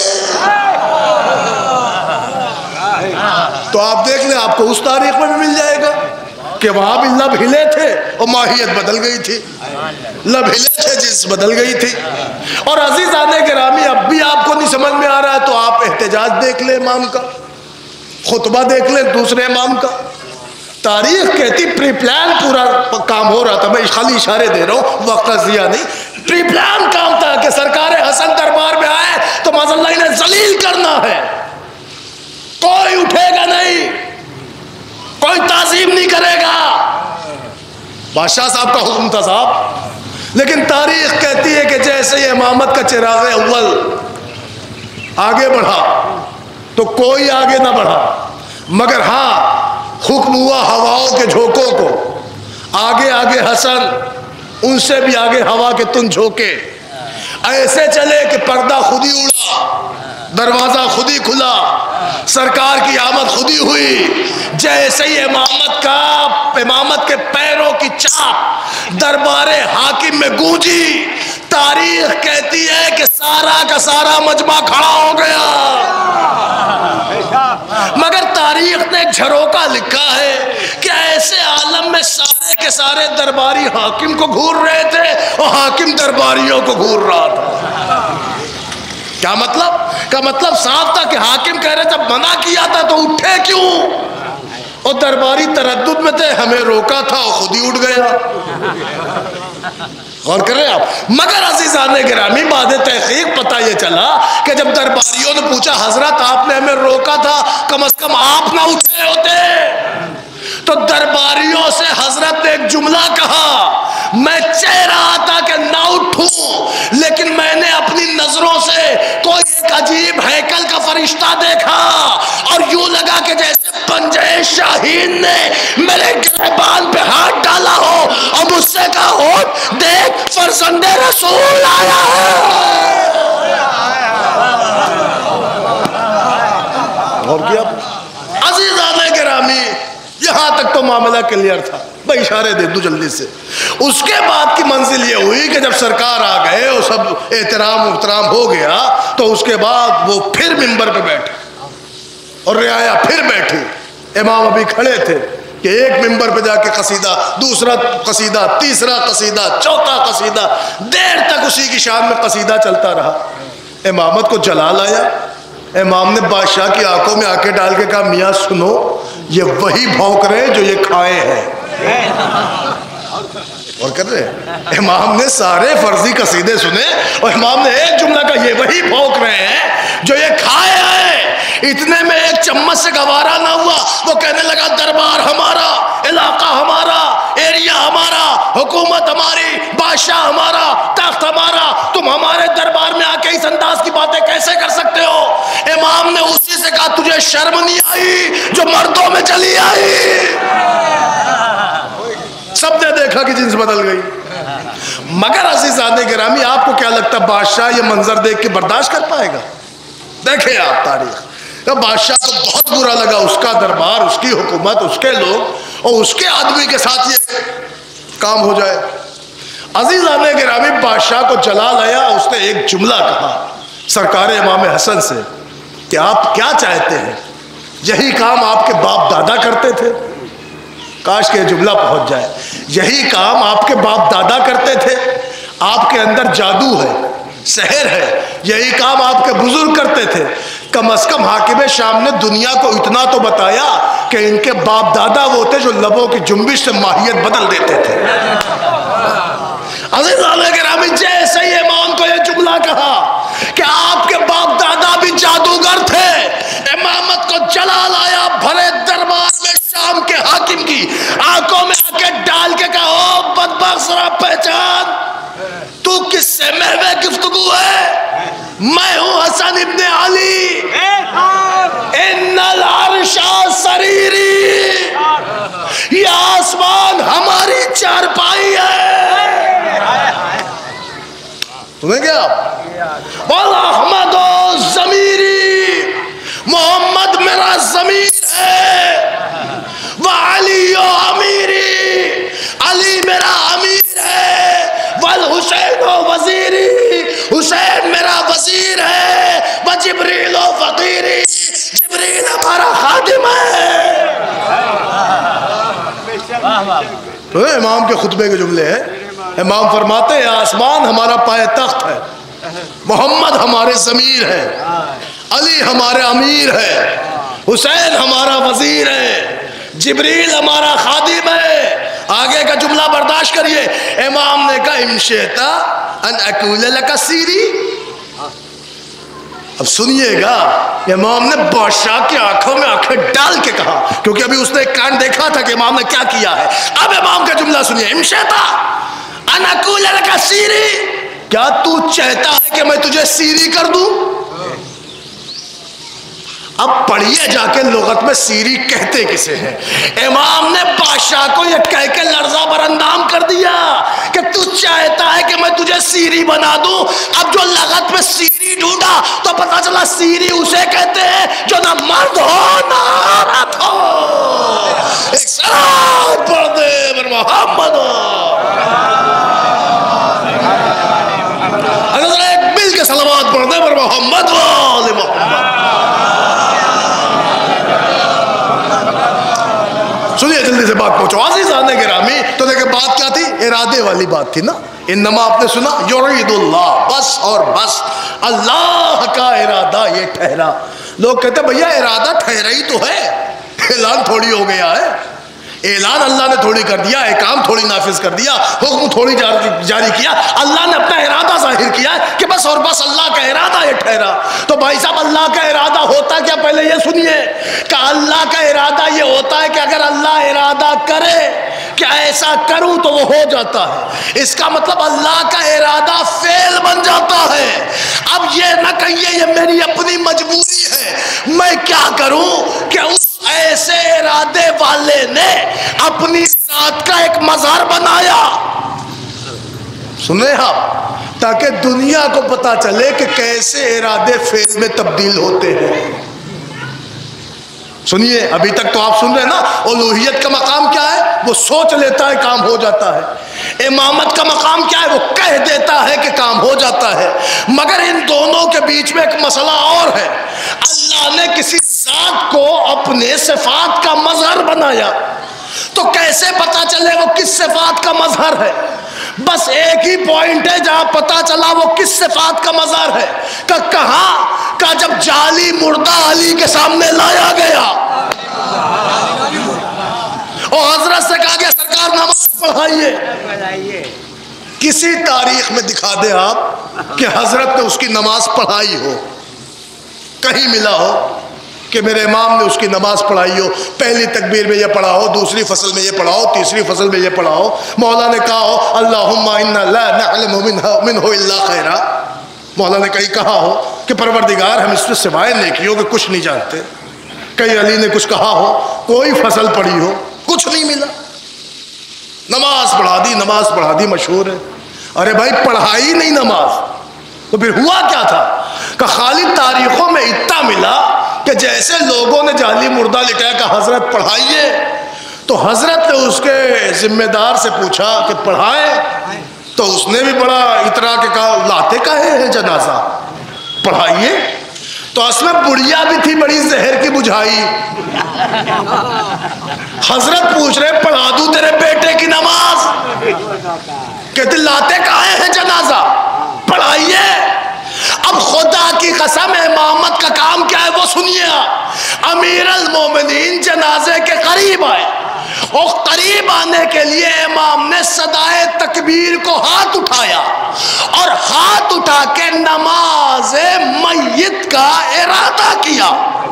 تو آپ دیکھ لیں آپ کو اس تاریخ میں بھی مل جائے گا کہ وہاں بھی لب ہلے تھے اور ماہیت بدل گئی تھی. لب ہلے تھے جس بدل گئی تھی. اور عزیزان گرامی اب بھی آپ کو نہیں سمجھ میں آ رہا ہے تو آپ احتجاج دیکھ لیں امام کا، خطبہ دیکھ لیں دوسرے امام کا. تاریخ کہتی پری پلان پورا کام ہو رہا تھا. میں خالی اشارے دے رہا ہوں، وقت کا ضیاع نہیں. پری پلان کام تھا کہ سرکار حسن دربار میں آئے تو معاذ اللہ انہیں ذلیل کرنا ہے. کوئی اٹھے گا نہیں، کوئی تعظیم نہیں کرے گا. بادشاہ صاحب کا حکم تھا صاحب. لیکن تاریخ کہتی ہے کہ جیسے یہ امامت کا چراغ اول آگے بڑھا تو کوئی آگے نہ بڑھا، مگر ہاں حکم ہوا ہواؤں کے جھونکوں کو. آگے آگے حسن، ان سے بھی آگے ہوا کے تن جھونکے. ایسے چلے کہ پردہ خود ہی اڑا، دروازہ خود ہی کھلا، سرکار کی آمد خود ہی ہوئی. جیسے ہی امامت کا امامت کے پیروں کی چاپ دربار حاکم میں گونجی، تاریخ کہتی ہے کہ سارا کا سارا مجمع کھڑا ہو گیا. مگر تاریخ نے ایک جھروکا لکھا ہے کہ ایسے عالم میں سارے کے سارے درباری حاکم کو گھور رہے تھے اور حاکم درباریوں کو گھور رہا تھا. کیا مطلب؟ کا مطلب صاف تھا کہ حاکم کہہ رہے جب منع کیا تھا تو اٹھے کیوں، اور درباری تردد میں تھے، ہمیں روکا تھا اور خود ہی اٹھ گیا. غور کر رہے ہیں آپ. مگر عزیزان گرامی بعد تحقیق پتہ یہ چلا کہ جب درباریوں نے پوچھا حضرت آپ نے ہمیں روکا تھا، کم از کم آپ نہ اٹھے ہوتے. تو درباریوں سے حضرت نے ایک جملہ کہا، میں چاہ رہا تھا کہ نہ اٹھوں، لیکن میں نے اپنی نظروں سے کوئی ایک عجیب ہیکل کا فرشتہ دیکھا اور یوں لگا کہ جیسے پنجے شاہین نے میرے گریبان پہ ہاتھ ڈالا ہو اور مجھ سے کہا ہو دیکھ فرزند رسول آیا ہے. اور کیا عزیزان گرامی، یہاں تک تو معاملہ کلیئر تھا. میں اشارے دے دوں جلدی سے. اس کے بعد کی منزل یہ ہوئی کہ جب سرکار آ گئے اور سب احترام احترام ہو گیا تو اس کے بعد وہ پھر منبر پہ بیٹھے اور رعایا پھر بیٹھی. امام ابھی کھڑے تھے کہ ایک منبر پہ جا کے قصیدہ، دوسرا قصیدہ، تیسرا قصیدہ، چوتھا قصیدہ، دیر تک اسی کی شان میں قصیدہ چلتا رہا. امامت کو جلال آیا. امام نے بادشاہ کی آنکھوں میں آنکھیں ڈال کے کہا میاں سنو، یہ وہی بھونک رہے جو یہ کھائے ہیں. اور کر رہے امام نے سارے فرضی قصیدے سنے اور امام نے ایک جملہ کہا یہ وہی بھونک رہے ہیں جو یہ کھائے ہیں. اتنے میں ایک چمچ سے گوارا نہ ہوا، وہ کہنے لگا دربار ہمارا، علاقہ ہمارا، ایریا ہمارا، حکومت ہماری، بادشاہ ہمارا، تخت ہمارا، تم ہمارے دربار میں آ کے اس انداز کی باتیں کیسے کر سکتے ہو؟ امام نے اسی سے کہا تجھے شرم نہیں آئی جو مردوں میں چلی آئی؟ سب نے دیکھا کہ جنس بدل گئی۔ مگر عزیزان گرامی آپ کو کیا لگتا ہے بادشاہ یہ منظر دیکھ کے برداشت کر پائے گا؟ دیکھیں آپ تاریخ، بادشاہ کو بہت برا لگا، اس کا دربار، اس کی حکومت، اس کے لوگ اور اس کے آدمی کے ساتھ یہ کام ہو جائے۔ عزیزان گرامی بادشاہ کو جلال آیا، اس نے ایک جملہ کہا سرکار امام حسن سے کہ آپ کیا چاہتے ہیں؟ یہی کام آپ کے باپ دادا کرتے تھے؟ کاش کہ یہ جملہ پہنچ جائے، یہی کام آپ کے باپ دادا کرتے تھے؟ آپ کے اندر جادو ہے، سحر ہے، یہی کام آپ کے بزرگ کرتے تھے؟ کم از کم حاکم شام نے دنیا کو اتنا تو بتایا کہ ان کے باپ دادا وہ تھے جو لبوں کی جنبش سے ماہیت بدل دیتے تھے۔ عزیزان گرامی جیسے ہی امام کو یہ جملہ کہا کہ آپ کے باپ دادا بھی جادوگر تھے، امامت کو جلال آیا، بھرے دربار میں شام کے حاکم کی آنکھوں میں آ کے ڈال کے کہا او بدبخت ذرا پہچان، تو کس سے محوے گفتگو ہے؟ میں ہوں حسن ابن علی، ان العرش سریری، یہ آسمان ہماری چارپائی ہے۔ سنیں گے آپ؟ وَالْأَحْمَدُ ضمیری، محمد میرا ضمیر ہے، وَعَلِيُّ امیری، علی میرا امیر ہے، وَالْحُسَيْنُ وزیری، حسین میرا وزیر ہے، وَجِبْرِيلُ فقیری، جبریل ہمارا خادم ہے۔ تو امام کے خطبے کے جملے ہیں، امام فرماتے ہیں آسمان ہمارا پائے تخت ہے، محمد ہمارے ضمیر ہے، علی ہمارے امیر ہے، حسین ہمارا وزیر ہے، جبریل ہمارا خادم ہے۔ آگے کا جملہ برداشت کریے، امام نے کہا امشیتا ان اکول لکا سیری۔ اب سنیے گا، امام نے بادشاہ کی آنکھوں میں آنکھیں ڈال کے کہا، کیونکہ ابھی اس نے ایک کان دیکھا تھا کہ امام نے کیا کیا ہے۔ اب امام کا جملہ سنیے، امشیتا ان اکول لکا سیری، کیا تو چاہتا ہے کہ میں تجھے سیری کر دوں؟ اب پڑھیے جا کے لغت میں سیری کہتے کسے ہیں۔ امام نے بادشاہ کو یہ کہہ کے لرزہ برندام کر دیا کہ تو چاہتا ہے کہ میں تجھے سیری بنا دوں۔ اب جو لغت میں سیری ڈھونڈا تو پتا چلا سیری اسے کہتے ہیں جو نہ مرد ہو نہ عورت ہو۔ ایک سلام پڑھ دے بر محمد، اگر ایک مل کے سلامات پڑھ دے بر محمد وآل محمد۔ سنیے جلدی سے بات پہنچو عزیزان گرامی، تو دیکھیں بات کیا تھی؟ ارادے والی بات تھی نا، انما آپ نے سنا یرید اللہ، بس اور بس اللہ کا ارادہ یہ ٹھہرا۔ لوگ کہتے ہیں بھیا ارادہ ٹھہرا ہی تو ہے، اعلان تھوڑی ہو گیا ہے، اعلان اللہ نے تھوڑی کر دیا، احکام تھوڑی نافذ کر دیا، حکم تھوڑی جاری کیا، اللہ نے اپنا ارادہ ظاہر کیا کہ بس اور بس اللہ کا ارادہ یہ ٹھہرا۔ تو بھائی صاحب اللہ کا ارادہ ہوتا کیا؟ پہلے یہ سنیے کہ اللہ کا ارادہ یہ ہوتا ہے کہ اگر اللہ ارادہ کرے کہ ایسا کروں تو وہ ہو جاتا ہے، اس کا مطلب اللہ کا ارادہ فعل بن جاتا ہے۔ اب یہ نہ کہیے یہ میری اپنی مجبوری ہے، میں کیا کروں کہ اس ایسے ارادے والے نے اپنی ذات کا ایک مظہر بنایا۔ سنیں آپ، تاکہ دنیا کو پتا چلے کہ کیسے ارادے فعل میں تبدیل ہوتے ہیں۔ سنیے، ابھی تک تو آپ سن رہے ہیں نا، الوہیت کا مقام کیا ہے؟ وہ سوچ لیتا ہے کام ہو جاتا ہے۔ امامت کا مقام کیا ہے؟ وہ کہہ دیتا ہے کہ کام ہو جاتا ہے۔ مگر ان دونوں کے بیچ میں ایک مسئلہ اور ہے، اللہ نے کسی ذات کو اپنے صفات کا مظہر بنایا، تو کیسے پتا چلے وہ کس صفات کا مظہر ہے؟ بس ایک ہی پوائنٹ ہے جہاں پتا چلا وہ کس صفات کا مظہر ہے، کہ کہاں کا جب جعلی مردہ علی کے سامنے لایا گیا اور حضرت سے کہا گیا سرکار نماز پڑھائیے، کسی تاریخ میں دکھا دے آپ کہ حضرت نے اس کی نماز پڑھائی ہو، کہیں ملا ہو؟ کہ میرے امام نے اس کی نماز پڑھائی ہو، پہلی تکبیر میں یہ پڑھا ہو، دوسری فصل میں یہ پڑھا ہو، تیسری فصل میں یہ پڑھا ہو، مولا نے کہا ہو اللہم انا لا نعلم منہ الا خیرا، مولا نے کہیں کہا ہو کہ پروردگار ہم اس میں سوائے نیکیوں کے کچھ نہیں جانتے، کہیں علی نے کچھ کہا ہو، کوئی فصل پڑھی ہو، کچھ نہیں ملا، نماز پڑھا دی نماز پڑھا دی مشہور ہے۔ ارے بھائی پڑھائی نہیں نماز تو پھر ہوا کیا تھا کہ خالی تاریخوں میں اتنا ملا کہ جیسے لوگوں نے جعلی مردہ لکھا کہ حضرت پڑھائیے، تو حضرت نے اس کے ذمہ دار سے پوچھا کہ پڑھائے، تو اس نے بھی بڑا اترا کے کہا لاتے کاہے ہیں جنازہ، پڑھائیے۔ تو اس میں بڑھیا بھی تھی بڑی زہر کی بجھائی، حضرت پوچھ رہے پڑھا دوں تیرے بیٹے کی نماز، کہتے لاتے کاہے ہیں جنازہ، پڑھائیے۔ اب خدا کی قسم امامت کا کام کیا ہے وہ سنیے آپ، امیر المومنین جنازے کے قریب آئے، اور قریب آنے کے لیے امام نے صدائے تکبیر کو ہاتھ اٹھایا اور ہاتھ اٹھا کے نماز میت کا ارادہ کیا۔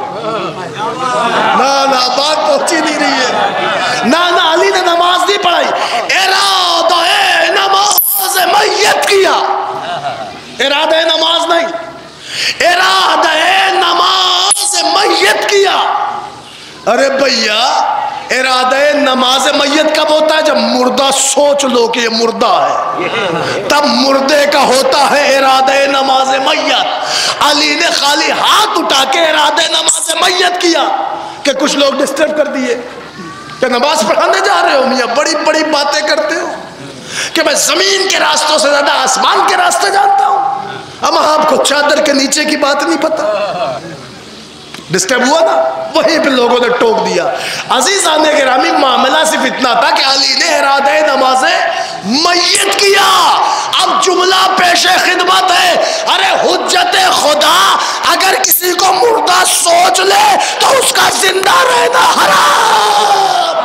نا نا بات پہنچی نہیں رہی ہے، نا نا علی نے نماز نہیں پڑھائی، ارادہ نماز میت کیا، ارادہ نماز نہیں، ارادہ نماز میت کیا۔ ارے بھیا ارادہ نماز میت کب ہوتا ہے؟ جب مردہ سوچ لو کہ یہ مردہ ہے، تب مردے کا ہوتا ہے ارادہ نماز میت۔ علی نے خالی ہاتھ اٹھا کے ارادہ نماز میت کیا کہ کچھ لوگ ڈسٹرب کر دیے کہ نماز پڑھانے جا رہے ہو میاں، بڑی بڑی باتیں کرتے ہو کہ میں زمین کے راستوں سے زیادہ آسمان کے راستے جانتا ہوں، اب آپ کو چادر کے نیچے کی بات نہیں پتا۔ ڈسٹرب ہوا نا، وہیں پہ لوگوں نے ٹوک دیا۔ عزیزان گرامی معاملہ صرف اتنا تھا کہ علی نے ارادہ نماز میت کیا۔ اب جملہ پیش خدمت ہے، ارے حجت خدا اگر کسی کو مردہ سوچ لے تو اس کا زندہ رہنا حرام۔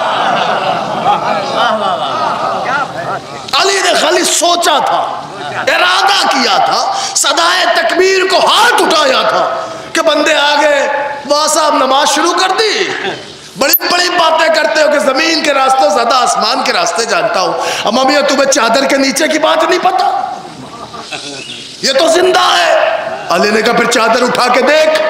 علی نے خالی سوچا تھا، ارادہ کیا تھا، صدائے تکبیر کو ہاتھ اٹھایا تھا کہ بندے آگے واہ صاحب نماز شروع کر دی، بڑی بڑی باتیں کرتے ہو کہ زمین کے راستوں زیادہ آسمان کے راستے جانتا ہوں، اما میاں تمہیں چادر کے نیچے کی بات نہیں پتا، یہ تو زندہ ہے۔ علی نے کہا پھر چادر اٹھا کے دیکھ،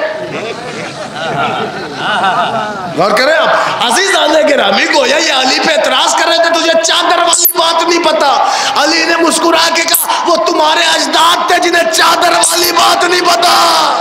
غور کریں آپ عزیزان گرامی، گویا یہ علی پہ اعتراض کر رہے تھے تجھے چادر والی بات نہیں پتا، علی نے مسکرا کے کہا وہ تمہارے اجداد تھے جنہیں چادر والی بات نہیں پتا۔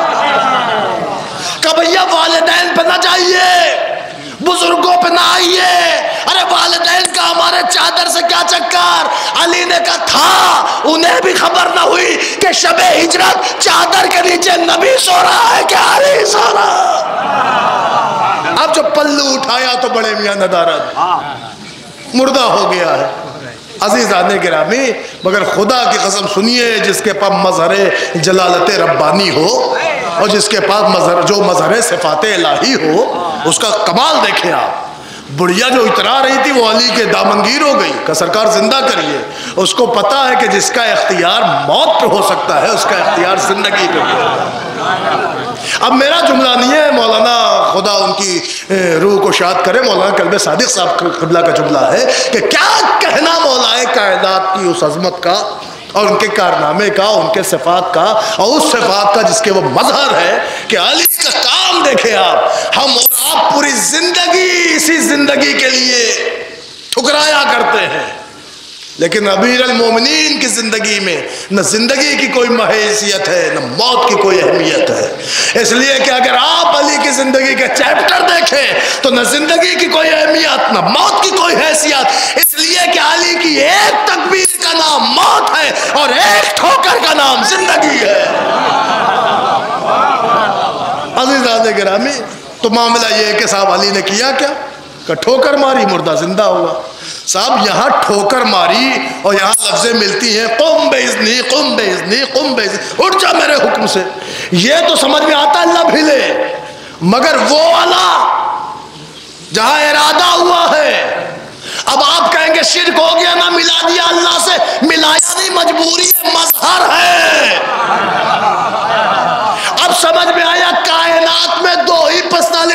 کہ بھیا والدین پہ نہ جائیے، بزرگوں پہ نہ آئیے، ارے والدین کا ہمارے چادر سے کیا چکر۔ علی نے کہا تھا، انہیں بھی خبر نہ ہوئی کہ شب ہجرت چادر کے نیچے نبی سو رہا ہے کہ علی سو رہا۔ اب جو پلو اٹھایا تو بڑے میاں ندارت، مردہ ہو گیا ہے۔ عزیزان گرامی مگر خدا کی قسم سنیے، جس کے پاس مظہر جلالت ربانی ہو اور جس کے پاس مظہر جو مظہر صفات الہی ہو، اس کا کمال دیکھیں آپ۔ بڑھیا جو اترا رہی تھی وہ علی کے دامنگیر ہو گئی کہ سرکار زندہ کریے، اس کو پتا ہے کہ جس کا اختیار موت پہ ہو سکتا ہے اس کا اختیار زندگی پہ ہو۔ اب میرا جملہ نہیں ہے، مولانا خدا ان کی روح کو شاد کرے، مولانا قلب صادق صاحب قبلہ کا جملہ ہے کہ کیا کہنا مولا کائنات کی اس عظمت کا اور ان کے کارنامے کا، ان کے صفات کا، اور اس صفات کا جس کے وہ مظہر ہے کہ علی کا کام دیکھیں آپ۔ ہم اور آپ پوری زندگی اسی زندگی کے لیے ٹھکرایا کرتے ہیں، لیکن امیر المومنین کی زندگی میں نہ زندگی کی کوئی حیثیت ہے نہ موت کی کوئی اہمیت ہے، اس لیے کہ اگر آپ علی کی زندگی کے چیپٹر دیکھیں تو نہ زندگی کی کوئی اہمیت نہ موت کی کوئی حیثیت، اس لیے کہ علی کی ایک تکبیر کا نام موت ہے اور ایک ٹھوکر کا نام زندگی ہے۔ عزیزان گرامی تو معاملہ یہ ہے کہ صاحب علی نے کیا کیا کہ ٹھوکر ماری، مردہ زندہ ہوا۔ صاحب یہاں ٹھوکر ماری اور یہاں لفظیں ملتی ہیں قم باذنی قم باذنی قم باذنی، اٹھ جا میرے حکم سے، یہ تو سمجھ میں آتا ہے اللہ بھیلے، مگر وہ والا جہاں ارادہ ہوا ہے، اب آپ کہیں گے شرک ہو گیا نہ ملا دیا اللہ سے، ملایا نہیں، مجبوری ہے، مظہر ہے۔ اب سمجھ میں آیا کائنات میں دو ہی پرسنالٹی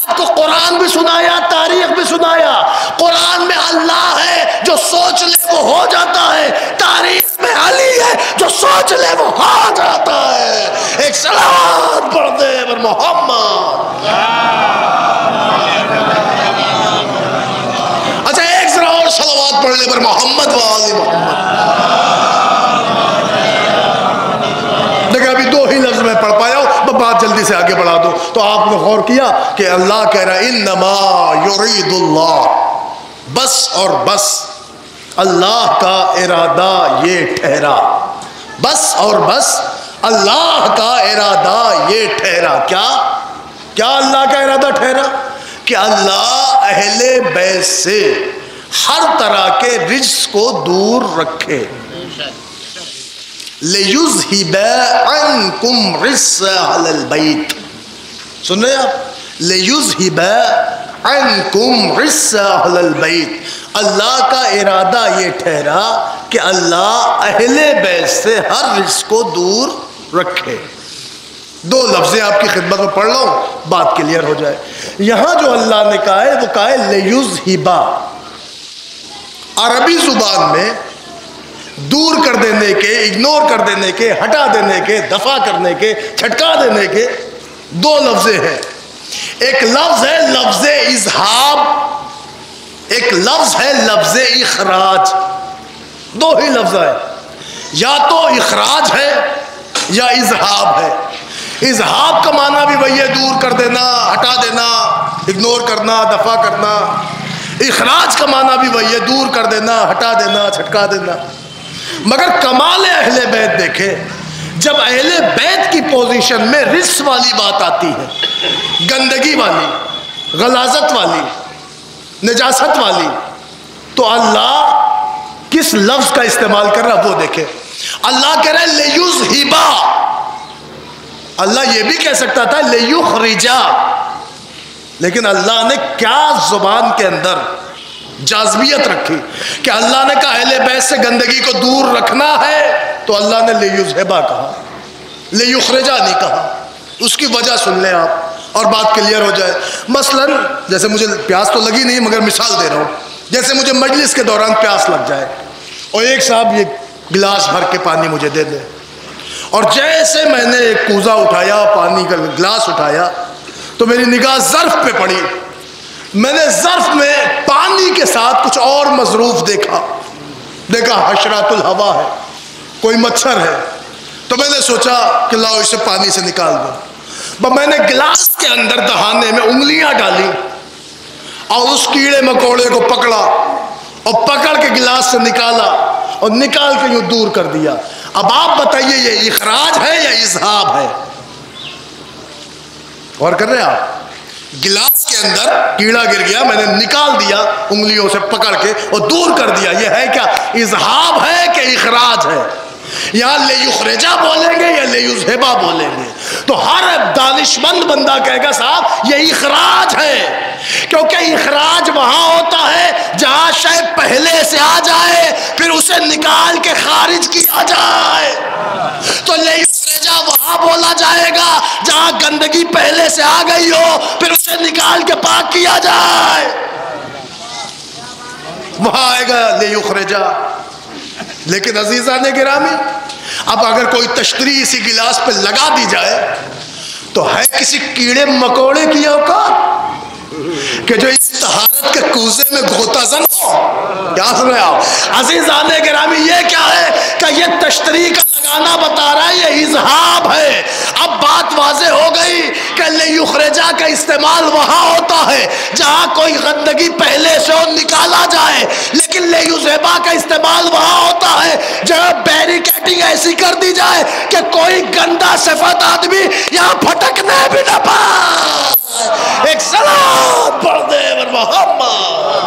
کو قرآن بھی سنایا، تاریخ بھی سنایا۔ قرآن میں اللہ ہے جو سوچ لے وہ ہو جاتا ہے، تاریخ میں علی ہے جو سوچ لے وہ ہو جاتا ہے۔ ایک صلوات پڑھ دے بر محمد۔ اچھا ایک ذرا اور صلوات پڑھ لے بر محمد و آل محمد۔ دیکھیں ابھی دو ہی لفظ میں پڑھ پایا ہوں، میں بات جلدی سے آگے بڑھا دوں۔ تو آپ نے غور کیا کہ اللہ کہہ رہا ہے انما یرید اللہ، بس اور بس اللہ کا ارادہ یہ ٹھہرا، بس اور بس اللہ کا ارادہ یہ ٹھہرا۔ کیا کیا اللہ کا ارادہ ٹھہرا؟ کہ اللہ اہل بیت سے ہر طرح کے رجس کو دور رکھے۔ لِيُذْهِبَ عَنْكُمْ رِجْسَ أَهْلِ الْبَيْتِ، سن رہے آپ؟ لِيُذْهِبَ عَنْكُمْ رِجْسَ أَهْلِ الْبَيْتِ، اللہ کا ارادہ یہ ٹھہرا کہ اللہ اہل بیت سے ہر رجس کو دور رکھے۔ دو لفظیں آپ کی خدمت میں پڑھ لوں، بات کلیئر ہو جائے۔ یہاں جو اللہ نے کہا ہے وہ کہا ہے لِيُذْهِبَ، عربی زبان میں دور کر دینے کے، اگنور کر دینے کے، ہٹا دینے کے، دفع کرنے کے، چھٹکا دینے کے دو لفظ ہیں۔ ایک لفظ ہے لفظ اذہاب، ایک لفظ ہے لفظ اخراج۔ دو ہی لفظ ہے، یا تو اخراج ہے یا اذہاب ہے۔ اذہاب کا معنی بھی وہی ہے، دور کر دینا، ہٹا دینا، اگنور کرنا، دفع کرنا۔ اخراج کا معنی بھی وہی ہے، دور کر دینا، ہٹا دینا، چھٹکا دینا۔ مگر کمال اہل بیت دیکھے، جب اہل بیت کی پوزیشن میں رجس والی بات آتی ہے، گندگی والی، غلاظت والی، نجاست والی، تو اللہ کس لفظ کا استعمال کر رہا وہ دیکھے۔ اللہ کہہ رہا ہے لِيُذْهِبَ، اللہ یہ بھی کہہ سکتا تھا لِيُخْرِجَ، لیکن اللہ نے کیا زبان کے اندر جاذبیت رکھی کہ اللہ نے کہا اہل بیت سے گندگی کو دور رکھنا ہے تو اللہ نے لِيُذْهِبَ کہا، لِيُخْرِجَ نہیں کہا۔ اس کی وجہ سن لیں آپ اور بات کلیئر ہو جائے۔ مثلا جیسے مجھے پیاس تو لگی نہیں مگر مثال دے رہا ہوں، جیسے مجھے مجلس کے دوران پیاس لگ جائے اور ایک صاحب یہ گلاس بھر کے پانی مجھے دے دے، اور جیسے میں نے ایک کوزہ اٹھایا، پانی کا گلاس اٹھایا تو میری نگاہ ظرف پہ پڑی، میں نے ظرف میں پانی کے ساتھ کچھ اور مظروف دیکھا، دیکھا حشرات الہوا ہے، کوئی مچھر ہے، تو میں نے سوچا کہ لاؤ اسے پانی سے نکال دو۔ میں نے گلاس کے اندر دہانے میں انگلیاں ڈالی اور اس کیڑے مکوڑے کو پکڑا اور پکڑ کے گلاس سے نکالا اور نکال کے یوں دور کر دیا۔ اب آپ بتائیے یہ اخراج ہے یا اذہاب ہے؟ غور کر رہے ہیں آپ؟ گلاس کے اندر کیڑا گر گیا، میں نے نکال دیا انگلیوں سے پکڑ کے اور دور کر دیا، یہ ہے کیا؟ اذہاب ہے کہ اخراج ہے؟ یا لِيُخْرِجَ بولیں گے یا لِيُذْهِبَ بولیں گے؟ تو ہر دانشمند بندہ کہے گا صاحب یہ اخراج ہے، کیونکہ اخراج وہاں ہوتا ہے جہاں شے پہلے سے آ جائے پھر اسے نکال کے خارج کیا جائے۔ تو لِيُخْرِجَ وہاں بولا جائے گا جہاں گندگی پہلے سے آ گئی ہو پھر اسے نکال کے پاک کیا جائے، وہاں آئے گا لِيُخْرِجَ۔ لیکن عزیزان گرامی، اب اگر کوئی تشتری اسی گلاس پہ لگا دی جائے تو ہے کسی کیڑے مکوڑے کی اوقات کہ جو اس طہارت کے کوزے میں غوطہ زن ہو؟ کیا سن رہے آپ عزیزان گرامی؟ یہ کیا ہے کہ یہ تشتری کا لگانا بتا رہا ہے یہ اذہاب ہے۔ اب بات واضح ہو گئی کہ لِيُخْرِجَ کا استعمال وہاں ہوتا ہے جہاں کوئی گندگی پہلے سے ہو نکالا جائے، لیکن لِيُذْهِبَ کا استعمال وہاں ہوتا ہے جہاں بیریکیٹنگ ایسی کر دی جائے کہ کوئی گندا صفت آدمی یہاں پھٹکنے بھی نہ پائے۔ ایک صلوات پڑھ دے بر محمد۔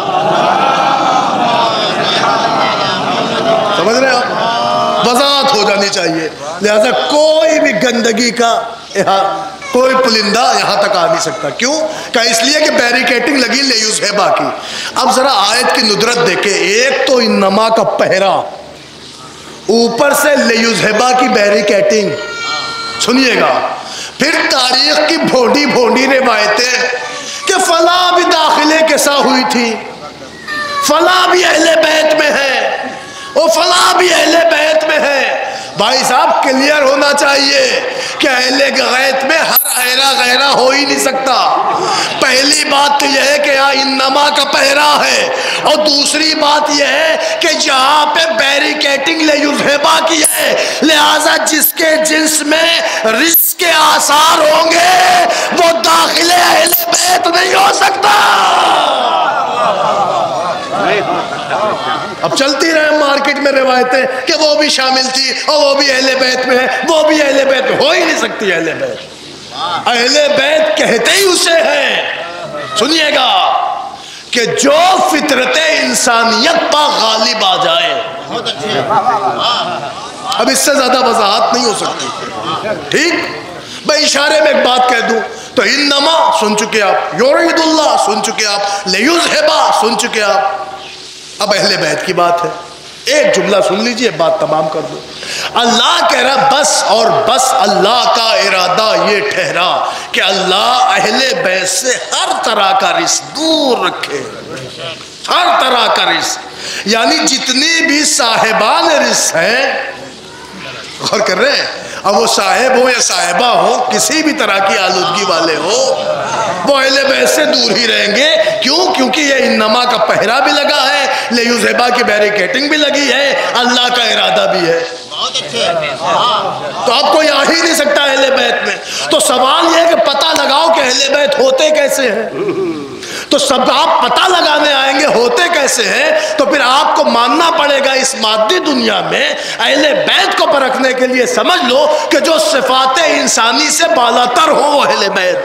سمجھ رہے آپ؟ وضاحت ہو جانی چاہیے، لہذا کوئی بھی گندگی کا کوئی پلندہ یہاں تک آ نہیں سکتا۔ کیوں؟ کہ اس لیے کہ بیریکیٹنگ لگی لِيُذْهِبَ کی۔ اب ذرا آیت کی ندرت دیکھیں، ایک تو انما کا پہرا، اوپر سے لِيُذْهِبَ کی بیریکیٹنگ، سنیے گا، پھر تاریخ کی بھونڈی بھونڈی روایتیں کہ فلاں بھی داخلے کے ساتھ ہوئی تھی، فلاں بھی اہل بیت میں ہے، وہ فلاں بھی اہل بیت میں ہے۔ بھائی صاحب کلیئر ہونا چاہیے کہ اہل بیت میں ہر ایرا غیرہ ہو ہی نہیں سکتا۔ پہلی بات تو یہ ہے کہ یہاں انما کا پہرا ہے، اور دوسری بات یہ ہے کہ جہاں پہ بیریکیٹنگ لیوزہبا کی ہے، لہٰذا جس کے جنس میں رزق کے آثار ہوں گے وہ داخل اہل بیت نہیں ہو سکتا۔ اب چلتی رہے مارکیٹ میں روایتیں کہ وہ بھی شامل تھی اور وہ بھی اہل بیت میں ہے، وہ بھی اہل بیت میں ہو ہی نہیں سکتی۔ اہل بیت اہل بیت کہتے ہی اسے ہیں، سنیے گا، کہ جو فطرت انسانیت پر غالب آ جائے۔ اب اس سے زیادہ وضاحت نہیں ہو سکتی، ٹھیک؟ میں اشارے میں ایک بات کہہ دوں تو انما سن چکے آپ، یرید اللہ سن چکے آپ، لیذہبا سن چکے آپ۔ اب اہل بیت کی بات ہے، ایک جملہ سن لیجئے، بات تمام کر دو۔ اللہ کہہ رہا بس اور بس اللہ کا ارادہ یہ ٹھہرا کہ اللہ اہل بیت سے ہر طرح کا رزق دور رکھے، ہر طرح کا رزق، یعنی جتنی بھی صاحبان رزق ہیں، غور کر رہے ہیں، اب وہ صاحب ہو یا صاحبہ ہو، کسی بھی طرح کی آلودگی والے ہو، وہ اہل بیت سے دور ہی رہیں گے۔ کیوں؟ کیونکہ یہ انما کا پہرا بھی لگا ہے، لیذہبا کی بیریکیٹنگ بھی لگی ہے، اللہ کا ارادہ بھی ہے۔ تو اب کوئی آ ہی نہیں سکتا اہل بیت میں۔ تو سوال یہ ہے کہ پتہ لگاؤ کہ اہل بیت ہوتے کیسے ہیں۔ تو سب آپ پتہ لگانے آئیں گے ہوتے کیسے ہیں، تو پھر آپ کو ماننا پڑے گا اس مادی دنیا میں اہل بیت کو پرکھنے کے لیے سمجھ لو کہ جو صفات انسانی سے بالاتر ہو وہ اہل بیت۔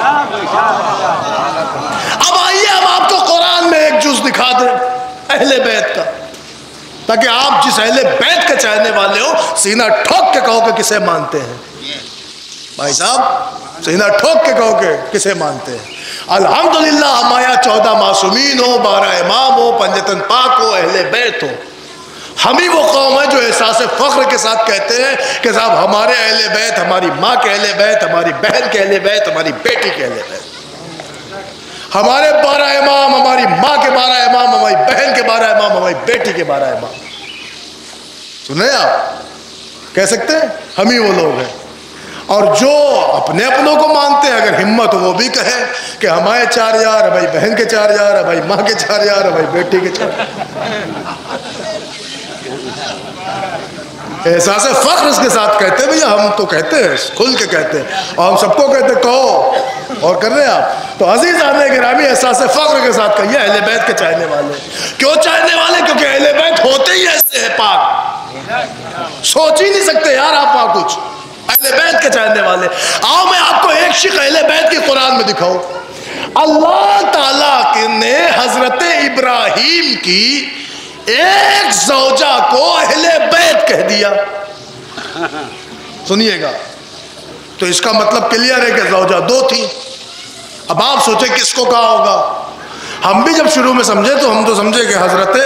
اب آئیے ہم آپ کو قرآن میں ایک جز دکھا دیں اہل بیت کا، تاکہ آپ جس اہل بیت کے چاہنے والے ہو سینہ ٹھوک کے کہو کہ کسے مانتے ہیں۔ بھائی صاحب سینہ ٹھوک کے کہو کہ کسے مانتے ہیں۔ الحمدللہ ہمارا چودہ معصومین ہو، بارہ امام ہو، پنجتن پاک ہو، اہل بیت ہو، ہم ہی وہ قوم ہے جو احساس فخر کے ساتھ کہتے ہیں کہ صاحب ہمارے اہل بیت، ہماری ماں کے اہل بیت، ہماری بہن کے اہل بیت، ہماری بیٹی کے اہل بیت، ہمارے بارہ امام، ہماری ماں کے بارہ امام، ہماری بہن کے بارہ امام، ہماری بیٹی کے بارہ امام۔ سنیں آپ کہہ سکتے ہیں ہم ہی وہ لوگ ہیں۔ اور جو اپنے اپنوں کو مانتے ہیں اگر ہمت ہو وہ بھی کہے کہ ہمارے چار یار، ہماری بہن کے چار یار، ہماری ماں کے چار یار، ہماری بیٹی کے چار۔ احساس فخر اس کے ساتھ کہتے ہیں بھیا ہم تو کہتے ہیں، کھل کے کہتے ہیں، اور ہم سب کو کہتے ہیں کہو، اور کر رہے ہیں آپ۔ تو عزیزان گرامی احساس فخر کے ساتھ کہیے اہل بیت کے چاہنے والے۔ کیوں چاہنے والے؟ کیونکہ اہل بیت ہوتے ہی ایسے ہیں، پاک، سوچ ہی نہیں سکتے یار آپ وہاں کچھ، اہل بیت کے چاہنے والے۔ آؤ میں آپ کو ایک شق اہل بیت کی قرآن میں دکھاؤں۔ اللہ تعالیٰ نے حضرت ابراہیم کی ایک زوجہ کو اہل بیت کہہ دیا۔ سنیے گا تو اس کا مطلب کلیئر ہے کہ زوجہ دو تھی۔ اب آپ سوچیں کس کو کہا ہوگا؟ ہم بھی جب شروع میں سمجھے تو ہم تو سمجھے کہ حضرت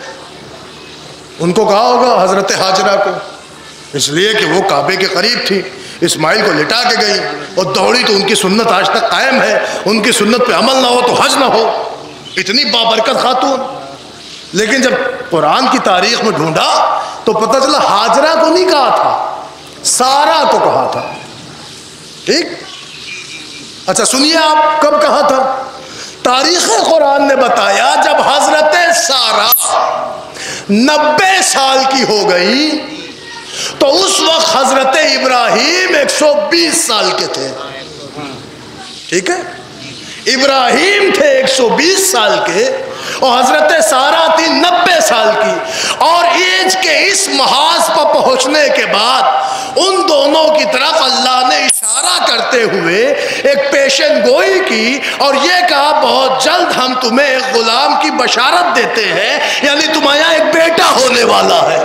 ان کو کہا ہوگا، حضرت ہاجرہ کو، اس لیے کہ وہ کعبے کے قریب تھی، اسماعیل کو لٹا کے گئی اور دوڑی، تو ان کی سنت آج تک قائم ہے، ان کی سنت پہ عمل نہ ہو تو حج نہ ہو، اتنی بابرکت خاتون۔ لیکن جب قرآن کی تاریخ میں ڈھونڈا تو پتہ چلا ہاجرہ کو نہیں کہا تھا، سارہ کو کہا تھا، ٹھیک؟ اچھا سنیے آپ کب کہا تھا؟ تاریخ قرآن نے بتایا جب حضرت سارہ نبے سال کی ہو گئی تو اس وقت حضرت ابراہیم ایک سو بیس سال کے تھے، ٹھیک ہے؟ ابراہیم تھے ایک سو بیس سال کے اور حضرت سارہ تھی نبے سال کی، اور ایج کے اس محاذ پر پہنچنے کے بعد ان دونوں کی طرف اللہ نے اشارہ کرتے ہوئے ایک پیشن گوئی کی اور یہ کہا بہت جلد ہم تمہیں ایک غلام کی بشارت دیتے ہیں، یعنی تمہارا ایک بیٹا ہونے والا ہے،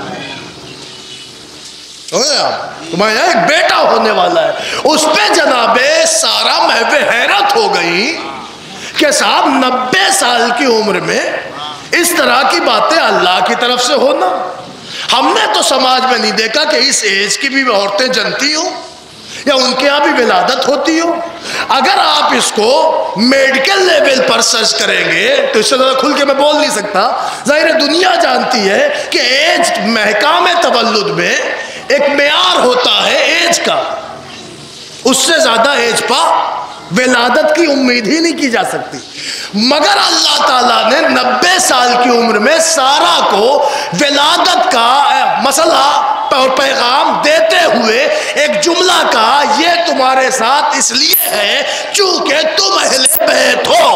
تمہارے یہاں ایک بیٹا ہونے والا ہے۔ اس پہ جناب سارہ محو حیرت ہو گئی کہ صاحب نبے سال کی عمر میں اس طرح کی باتیں اللہ کی طرف سے ہونا، ہم نے تو سماج میں نہیں دیکھا کہ اس ایج کی بھی عورتیں جنتی ہوں یا ان کے یہاں بھی ولادت ہوتی ہو۔ اگر آپ اس کو میڈیکل لیول پر سرچ کریں گے تو اس سے زیادہ کھل کے میں بول نہیں سکتا، ظاہر دنیا جانتی ہے کہ ایج محکام تولد میں ایک معیار ہوتا ہے ایج کا، اس سے زیادہ ایج پا ولادت کی امید ہی نہیں کی جا سکتی، مگر اللہ تعالیٰ نے نبے سال کی عمر میں سارا کو ولادت کا مسئلہ اور پیغام دیتے ہوئے ایک جملہ کہا، یہ تمہارے ساتھ اس لیے ہے چونکہ تم اہل بیت ہو۔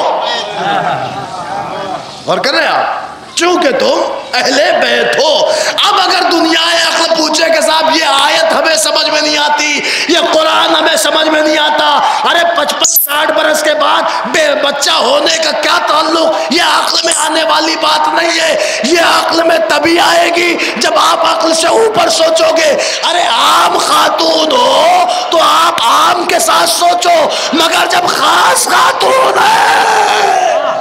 غور کر رہے ہیں آپ، چونکہ تم اہل بیت ہو۔ اب اگر دنیا عقل پوچھے کہ صاحب یہ آیت ہمیں سمجھ میں نہیں آتی، یہ قرآن ہمیں سمجھ میں نہیں آتا، ارے پچپن ساٹھ برس کے بعد بے بچہ ہونے کا کیا تعلق، یہ عقل میں آنے والی بات نہیں ہے، یہ عقل میں تبھی آئے گی جب آپ عقل سے اوپر سوچو گے۔ ارے عام خاتون ہو تو آپ عام کے ساتھ سوچو، مگر جب خاص خاتون ہے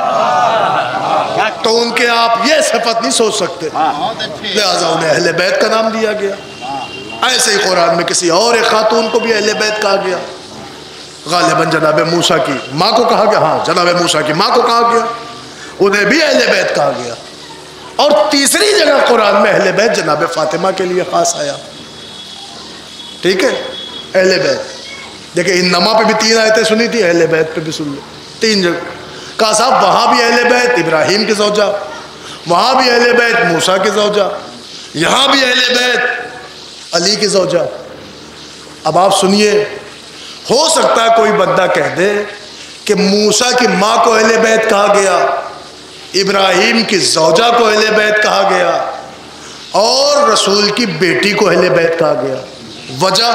تو ان کے آپ یہ صفت نہیں سوچ سکتے، لہذا انہیں اہل بیت کا نام دیا گیا۔ ایسے ہی قرآن میں کسی اور ایک خاتون کو بھی اہل بیت کہا گیا، غالباً جناب موسیٰ کی ماں کو کہا گیا، ہاں جناب موسیٰ کی ماں کو کہا گیا، انہیں بھی اہل بیت کہا گیا۔ اور تیسری جگہ قرآن میں اہل بیت جناب فاطمہ کے لیے خاص آیا، ٹھیک ہے، اہل بیت۔ دیکھیں انما پہ بھی تین آیتیں سنی تھی، اہل بیت پہ بھی سن لیں، تین جگہ کہا صاحب وہاں بھی اہل بیت ابراہیم کی زوجہ، وہاں بھی اہل بیت موسیٰ کی زوجہ، یہاں بھی اہل بیت علی کی زوجہ۔ اب آپ سنیے، ہو سکتا ہے کوئی بندہ کہہ دے کہ موسیٰ کی ماں کو اہل بیت کہا گیا، ابراہیم کی زوجہ کو اہل بیت کہا گیا، اور رسول کی بیٹی کو اہل بیت کہا گیا، وجہ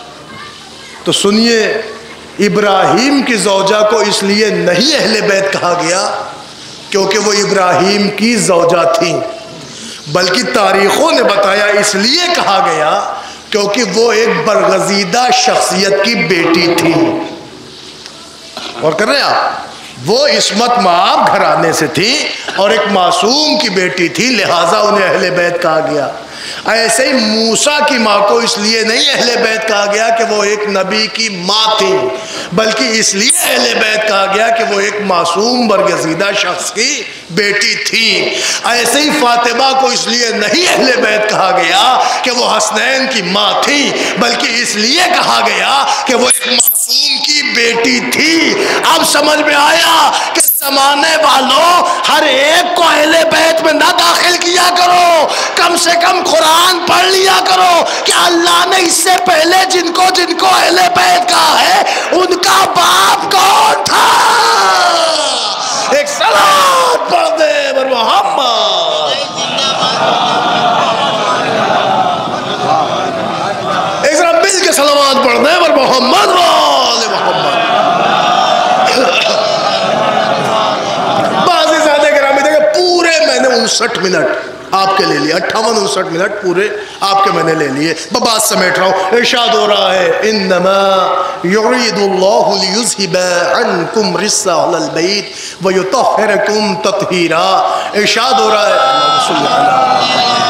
تو سنیے، ابراہیم کی زوجہ کو اس لیے نہیں اہل بیت کہا گیا کیونکہ وہ ابراہیم کی زوجہ تھیں، بلکہ تاریخوں نے بتایا اس لیے کہا گیا کیونکہ وہ ایک برگزیدہ شخصیت کی بیٹی تھی۔ اور کر رہے ہیں آپ، وہ عصمت مآب گھرانے سے تھی اور ایک معصوم کی بیٹی تھی، لہٰذا انہیں اہل بیت کہا گیا۔ ایسے ہی موسیٰ کی ماں کو اس لیے نہیں اہل بیت کہا گیا کہ وہ ایک نبی کی ماں تھی، بلکہ اس لیے اہل بیت کہا گیا کہ وہ ایک معصوم برگزیدہ شخص کی بیٹی تھی۔ ایسے ہی فاطمہ کو اس لیے نہیں اہل بیت کہا گیا کہ وہ حسنین کی ماں تھی، بلکہ اس لیے کہا گیا کہ وہ ایک معصوم کی بیٹی تھی۔ اب سمجھ میں آیا کہ زمانے والوں ہر ایک کو اہل بیت میں نہ داخل کیا کرو، کم سے کم قرآن پڑھ لیا کرو کہ اللہ نے اس سے پہلے جن کو جن کو اہل بیت کہا ہے ان کا باپ کون تھا۔ ایک صلوات پڑھ دے بر محمد، ایک ذرا مل کے صلوات پڑھ دے بر محمد وآل محمد۔ انسٹھ منٹ آپ کے لے لیے، اٹھاون انسٹھ منٹ پورے آپ کے میں نے لے لیے، بات سمیٹ رہا ہوں۔ ارشاد ہو رہا ہے انما یرید اللہ لیذھب عنکم الرجس اہل البیت ویطہرکم تطہیرا۔ ارشاد ہو رہا ہے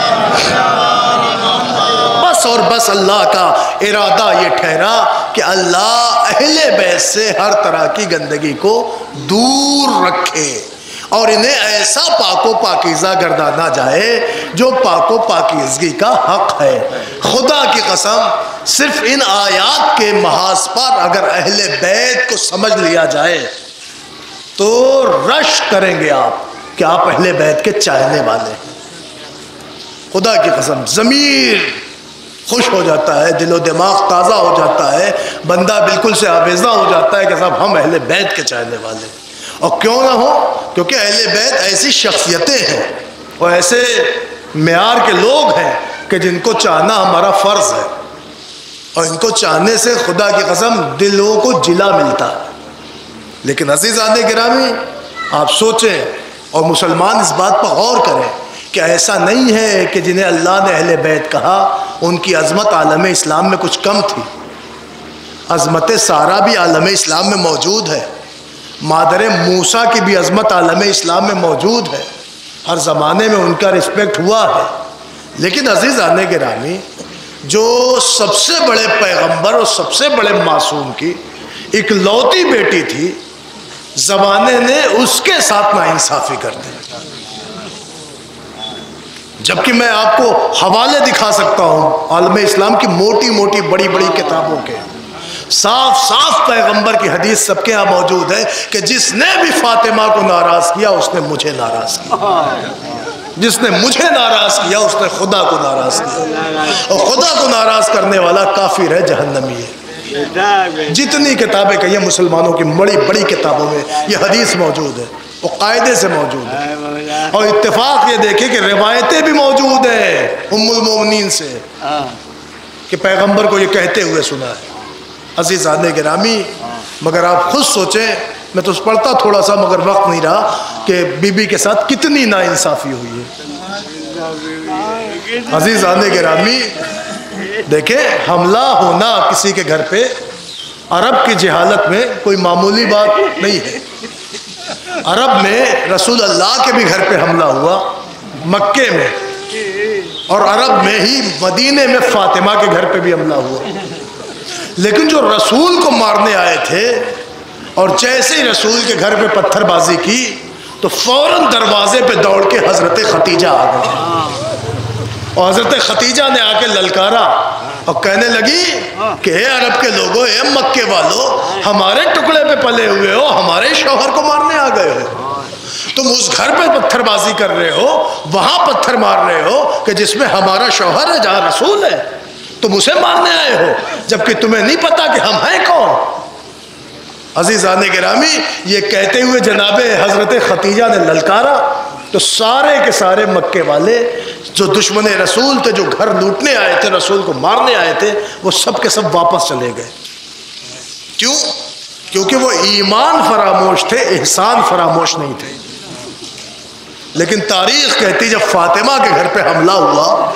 بس اور بس اللہ کا ارادہ یہ ٹھہرا کہ اللہ اہل بیت سے ہر طرح کی گندگی کو دور رکھے اور انہیں ایسا پاک و پاکیزہ گردانا جائے جو پاک و پاکیزگی کا حق ہے۔ خدا کی قسم صرف ان آیات کے محاذ پر اگر اہل بیت کو سمجھ لیا جائے تو رش کریں گے آپ کہ آپ اہل بیت کے چاہنے والے ہیں۔ خدا کی قسم ضمیر خوش ہو جاتا ہے، دل و دماغ تازہ ہو جاتا ہے، بندہ بالکل سے آویزہ ہو جاتا ہے کہ صاحب ہم اہل بیت کے چاہنے والے ہیں۔ اور کیوں نہ ہو، کیونکہ اہل بیت ایسی شخصیتیں ہیں اور ایسے معیار کے لوگ ہیں کہ جن کو چاہنا ہمارا فرض ہے، اور ان کو چاہنے سے خدا کی قسم دلوں کو جلا ملتا ہے۔ لیکن عزیزان گرامی آپ سوچیں اور مسلمان اس بات پر غور کریں کہ ایسا نہیں ہے کہ جنہیں اللہ نے اہل بیت کہا ان کی عظمت عالم اسلام میں کچھ کم تھی۔ عظمت سارا بھی عالم اسلام میں موجود ہے، مادر موسیٰ کی بھی عظمت عالم اسلام میں موجود ہے، ہر زمانے میں ان کا رسپیکٹ ہوا ہے۔ لیکن عزیزان گرامی جو سب سے بڑے پیغمبر اور سب سے بڑے معصوم کی اکلوتی بیٹی تھی، زمانے نے اس کے ساتھ ناانصافی کر دی، جبکہ میں آپ کو حوالے دکھا سکتا ہوں عالم اسلام کی موٹی موٹی بڑی بڑی کتابوں کے، صاف صاف پیغمبر کی حدیث سب کے ہاں موجود ہے کہ جس نے بھی فاطمہ کو ناراض کیا اس نے مجھے ناراض کیا، جس نے مجھے ناراض کیا اس نے خدا کو ناراض کیا، اور خدا کو ناراض کرنے والا کافر ہے، جہنمی ہے۔ جتنی کتابیں کہی ہیں مسلمانوں کی بڑی بڑی کتابوں میں یہ حدیث موجود ہے، وہ قاعدے سے موجود ہے، اور اتفاق یہ دیکھیں کہ روایتیں بھی موجود ہیں ام المومنین سے کہ پیغمبر کو یہ کہتے ہوئے سنا ہے۔ عزیزان گرامی، مگر آپ خود سوچیں، میں تو پڑھتا تھوڑا سا مگر وقت نہیں رہا کہ بی بی کے ساتھ کتنی ناانصافی ہوئی ہے۔ عزیزان گرامی دیکھیں، حملہ ہونا کسی کے گھر پہ عرب کی جہالت میں کوئی معمولی بات نہیں ہے۔ عرب میں رسول اللہ کے بھی گھر پہ حملہ ہوا، مکے میں، اور عرب میں ہی مدینے میں فاطمہ کے گھر پہ بھی حملہ ہوا، لیکن جو رسول کو مارنے آئے تھے اور جیسے ہی رسول کے گھر پہ پتھر بازی کی تو فوراً دروازے پہ دوڑ کے حضرت ختیجہ آ گئی، اور حضرت ختیجہ نے آ کے للکارا اور کہنے لگی کہ اے عرب کے لوگوں، اے مکے والو، ہمارے ٹکڑے پہ پلے ہوئے ہو، ہمارے شوہر کو مارنے آ گئے ہو، تم اس گھر پہ پتھر بازی کر رہے ہو، وہاں پتھر مار رہے ہو کہ جس میں ہمارا شوہر ہے، جہاں رسول ہے، تم اسے مارنے آئے ہو، جبکہ تمہیں نہیں پتا کہ ہم ہیں کون۔ عزیزان گرامی، یہ کہتے ہوئے جناب حضرت ختیجہ نے للکارا تو سارے کے سارے مکے والے جو دشمن رسول تھے، جو گھر لوٹنے آئے تھے، رسول کو مارنے آئے تھے، وہ سب کے سب واپس چلے گئے۔ کیوں؟ کیونکہ وہ ایمان فراموش تھے، احسان فراموش نہیں تھے۔ لیکن تاریخ کہتی جب فاطمہ کے گھر پہ حملہ ہوا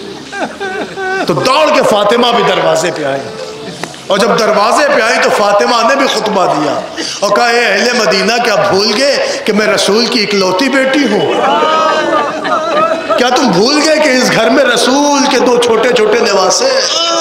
تو دوڑ کے فاطمہ بھی دروازے پہ آئی، اور جب دروازے پہ آئی تو فاطمہ نے بھی خطبہ دیا اور کہا اے اہل مدینہ، کیا بھول گئے کہ میں رسول کی اکلوتی بیٹی ہوں؟ کیا تم بھول گئے کہ اس گھر میں رسول کے دو چھوٹے چھوٹے نواسے؟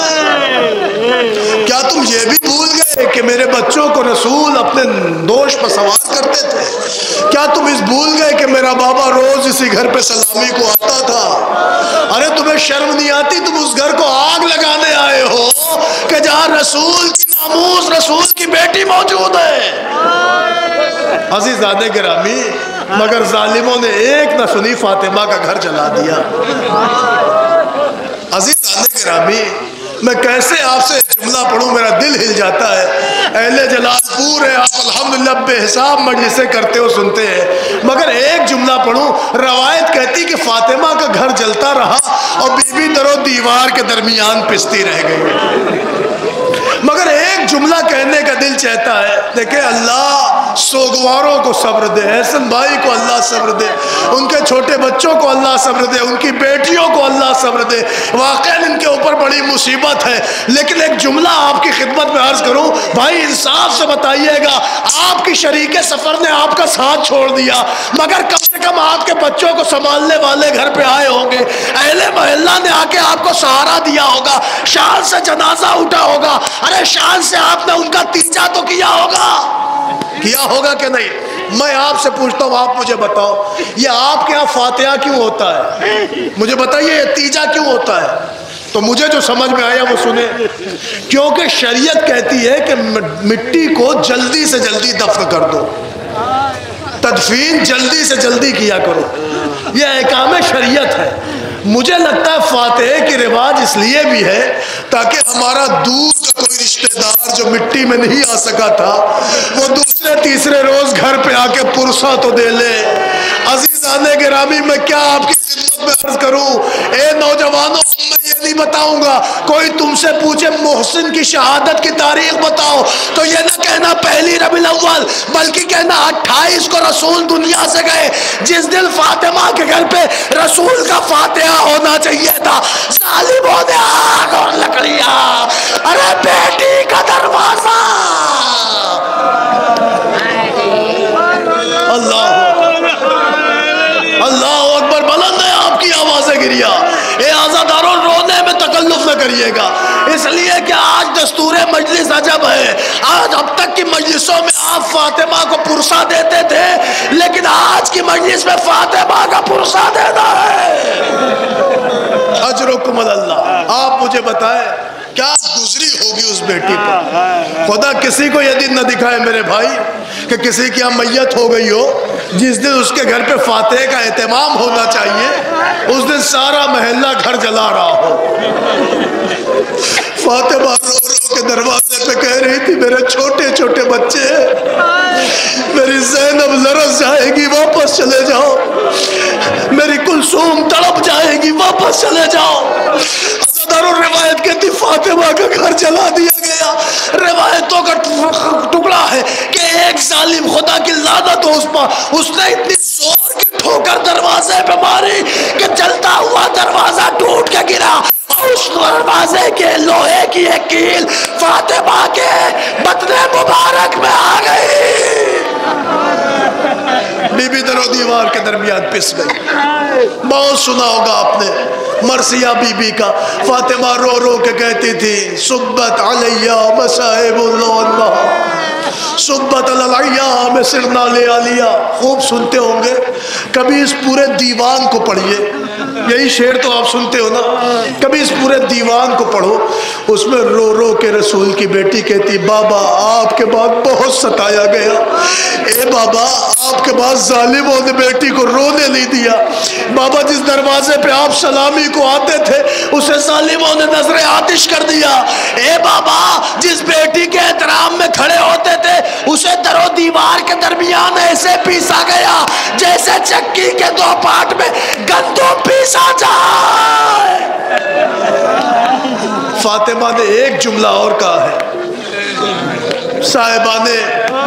کیا تم یہ بھی بھول گئے کہ میرے بچوں کو رسول اپنے دوش پر سوار کرتے تھے؟ کیا تم اس بھول گئے کہ میرا بابا روز اسی گھر پہ سلامی کو آتا تھا؟ ارے تمہیں شرم نہیں آتی؟ تم اس گھر کو آگ لگانے آئے ہو کہ جہاں رسول کی ناموس، رسول کی بیٹی موجود ہے۔ عزیزان گرامی، مگر ظالموں نے ایک نہ سنی، فاطمہ کا گھر جلا دیا۔ عزیزان گرامی، میں کیسے آپ سے جملہ پڑھوں، میرا دل ہل جاتا ہے۔ اہل جلال پور ہے، آپ الحمدللہ بے حساب مجلسیں کرتے ہو، سنتے ہیں، مگر ایک جملہ پڑھوں، روایت کہتی کہ فاطمہ کا گھر جلتا رہا اور بی بی در و دیوار کے درمیان پستی رہ گئی۔ مگر ایک جملہ کہنے کا دل چاہتا ہے، دیکھیں اللہ سوگواروں کو صبر دے، احسن بھائی کو اللہ صبر دے، ان کے چھوٹے بچوں کو اللہ صبر دے، ان کی بیٹیوں کو اللہ صبر دے، واقعاً ان کے اوپر بڑی مصیبت ہے۔ لیکن ایک جملہ آپ کی خدمت میں عرض کروں، بھائی انصاف سے بتائیے گا، آپ کی شریک سفر نے آپ کا ساتھ چھوڑ دیا، مگر کم سے کم آپ کے بچوں کو سنبھالنے والے گھر پہ آئے ہوں گے، اہل محلہ نے آ کے آپ کو سہارا دیا ہوگا، شان سے جنازہ اٹھا ہوگا، ارے شان سے آپ نے ان کا تیجا تو کیا ہوگا، کیا ہوگا کہ نہیں؟ میں آپ سے پوچھتا ہوں، آپ مجھے بتاؤ، یہ آپ کے ہاں فاتحہ کیوں ہوتا ہے؟ مجھے بتائیے یہ تیجا کیوں ہوتا ہے؟ تو مجھے جو سمجھ میں آیا وہ سنیں، کیونکہ شریعت کہتی ہے کہ مٹی کو جلدی سے جلدی دفن کر دو، تدفین جلدی سے جلدی کیا کرو، یہ احکام شریعت ہے۔ مجھے لگتا ہے فاتحے کی رواج اس لیے بھی ہے تاکہ ہمارا دور کا کوئی رشتہ دار جو مٹی میں نہیں آ سکا تھا وہ دوسرے تیسرے روز گھر پہ آ کے پرسا تو دے لے۔ عزیزان گرامی، میں کیا آپ کی خدمت میں عرض کروں، اے نوجوانوں، میں یہ نہیں بتاؤں گا، کوئی تم سے پوچھے محسن کی شہادت کی تاریخ بتاؤ تو یہ نہ کہنا پہلی ربیع الاول، بلکہ کہنا اٹھائیس کو رسول دنیا سے گئے، جس دن فاطمہ کے گھر پہ رسول کا فاتحہ ہونا چاہیے تھا۔ ظالموں نے آگ اور لکڑیاں، ارے بیٹی کا دروازہ، اللہ اللہ اکبر، بلند ہے آپ کی آوازیں گریا۔ اے آزاداروں، رونے میں تکلف نہ کریے گا، اس لیے کہ آج دستور مجلس عجب ہے. آج اب تک کی مجلسوں میں آپ فاطمہ کو پرسہ دیتے تھے، لیکن آج کی مجلس میں فاطمہ کا پرسہ دینا ہے. اجرکم اللہ. آپ مجھے بتائیں کیا گزری ہوگی اس بیٹی پر. خدا کسی کو یہ دن نہ دکھائے میرے بھائی کہ کسی کی میت ہو گئی ہو، جس دن اس کے گھر پہ فاتح کا اہتمام ہونا چاہیے اس دن سارا محلہ گھر جلا رہا ہو. فاطمہ رو رو کے دروازے پہ کہہ رہی تھی میرے چھوٹے چھوٹے بچے ہیں، میری زینب لرز جائے گی، واپس چلے جاؤ. میری کلثوم تڑپ جائے گی، واپس چلے جاؤ. عزاداروں روایت کہتی فاطمہ کا گھر جلا دیا گیا. روایتوں کا ٹکڑا ہے کہ ایک ظالم خدا کی لعنت ہو اس پر، اس نے اتنی زور کی ٹھوکر دروازے پہ ماری کہ جلتا ہوا دروازہ ٹوٹ کے گرا. اس دروازے کے لوہے کی ایک کیل فاطمہ کے بدن مبارک میں آ گئی. بی بی در و دیوار کے درمیان پس گئی. بہت سنا ہوگا آپ نے مرثیہ بی بی کا. فاطمہ رو رو کے کہتی تھی صبت علیہ مصائب اللہ، صبت الایام سرنا لیالیا. خوب سنتے ہوں گے، کبھی اس پورے دیوان کو پڑھیے. یہی شعر تو آپ سنتے ہو نا، کبھی اس پورے دیوان کو پڑھو. اس میں رو رو کے رسول کی بیٹی کہتی بابا آپ کے بعد بہت ستایا گیا. اے بابا آپ کے بعد ظالموں نے بیٹی کو رونے نہیں دیا. بابا جس دروازے پہ آپ سلامی کو آتے تھے اسے ظالموں نے نظر آتش کر دیا. اے بابا جس بیٹی کے احترام میں کھڑے ہوتے تھے اسے در و دیوار کے درمیان ایسے پیسا گیا جیسے چکی کے دو پارٹ میں گندم پیسا جائے. فاطمہ نے ایک جملہ اور کہا ہے. صاحبہ نے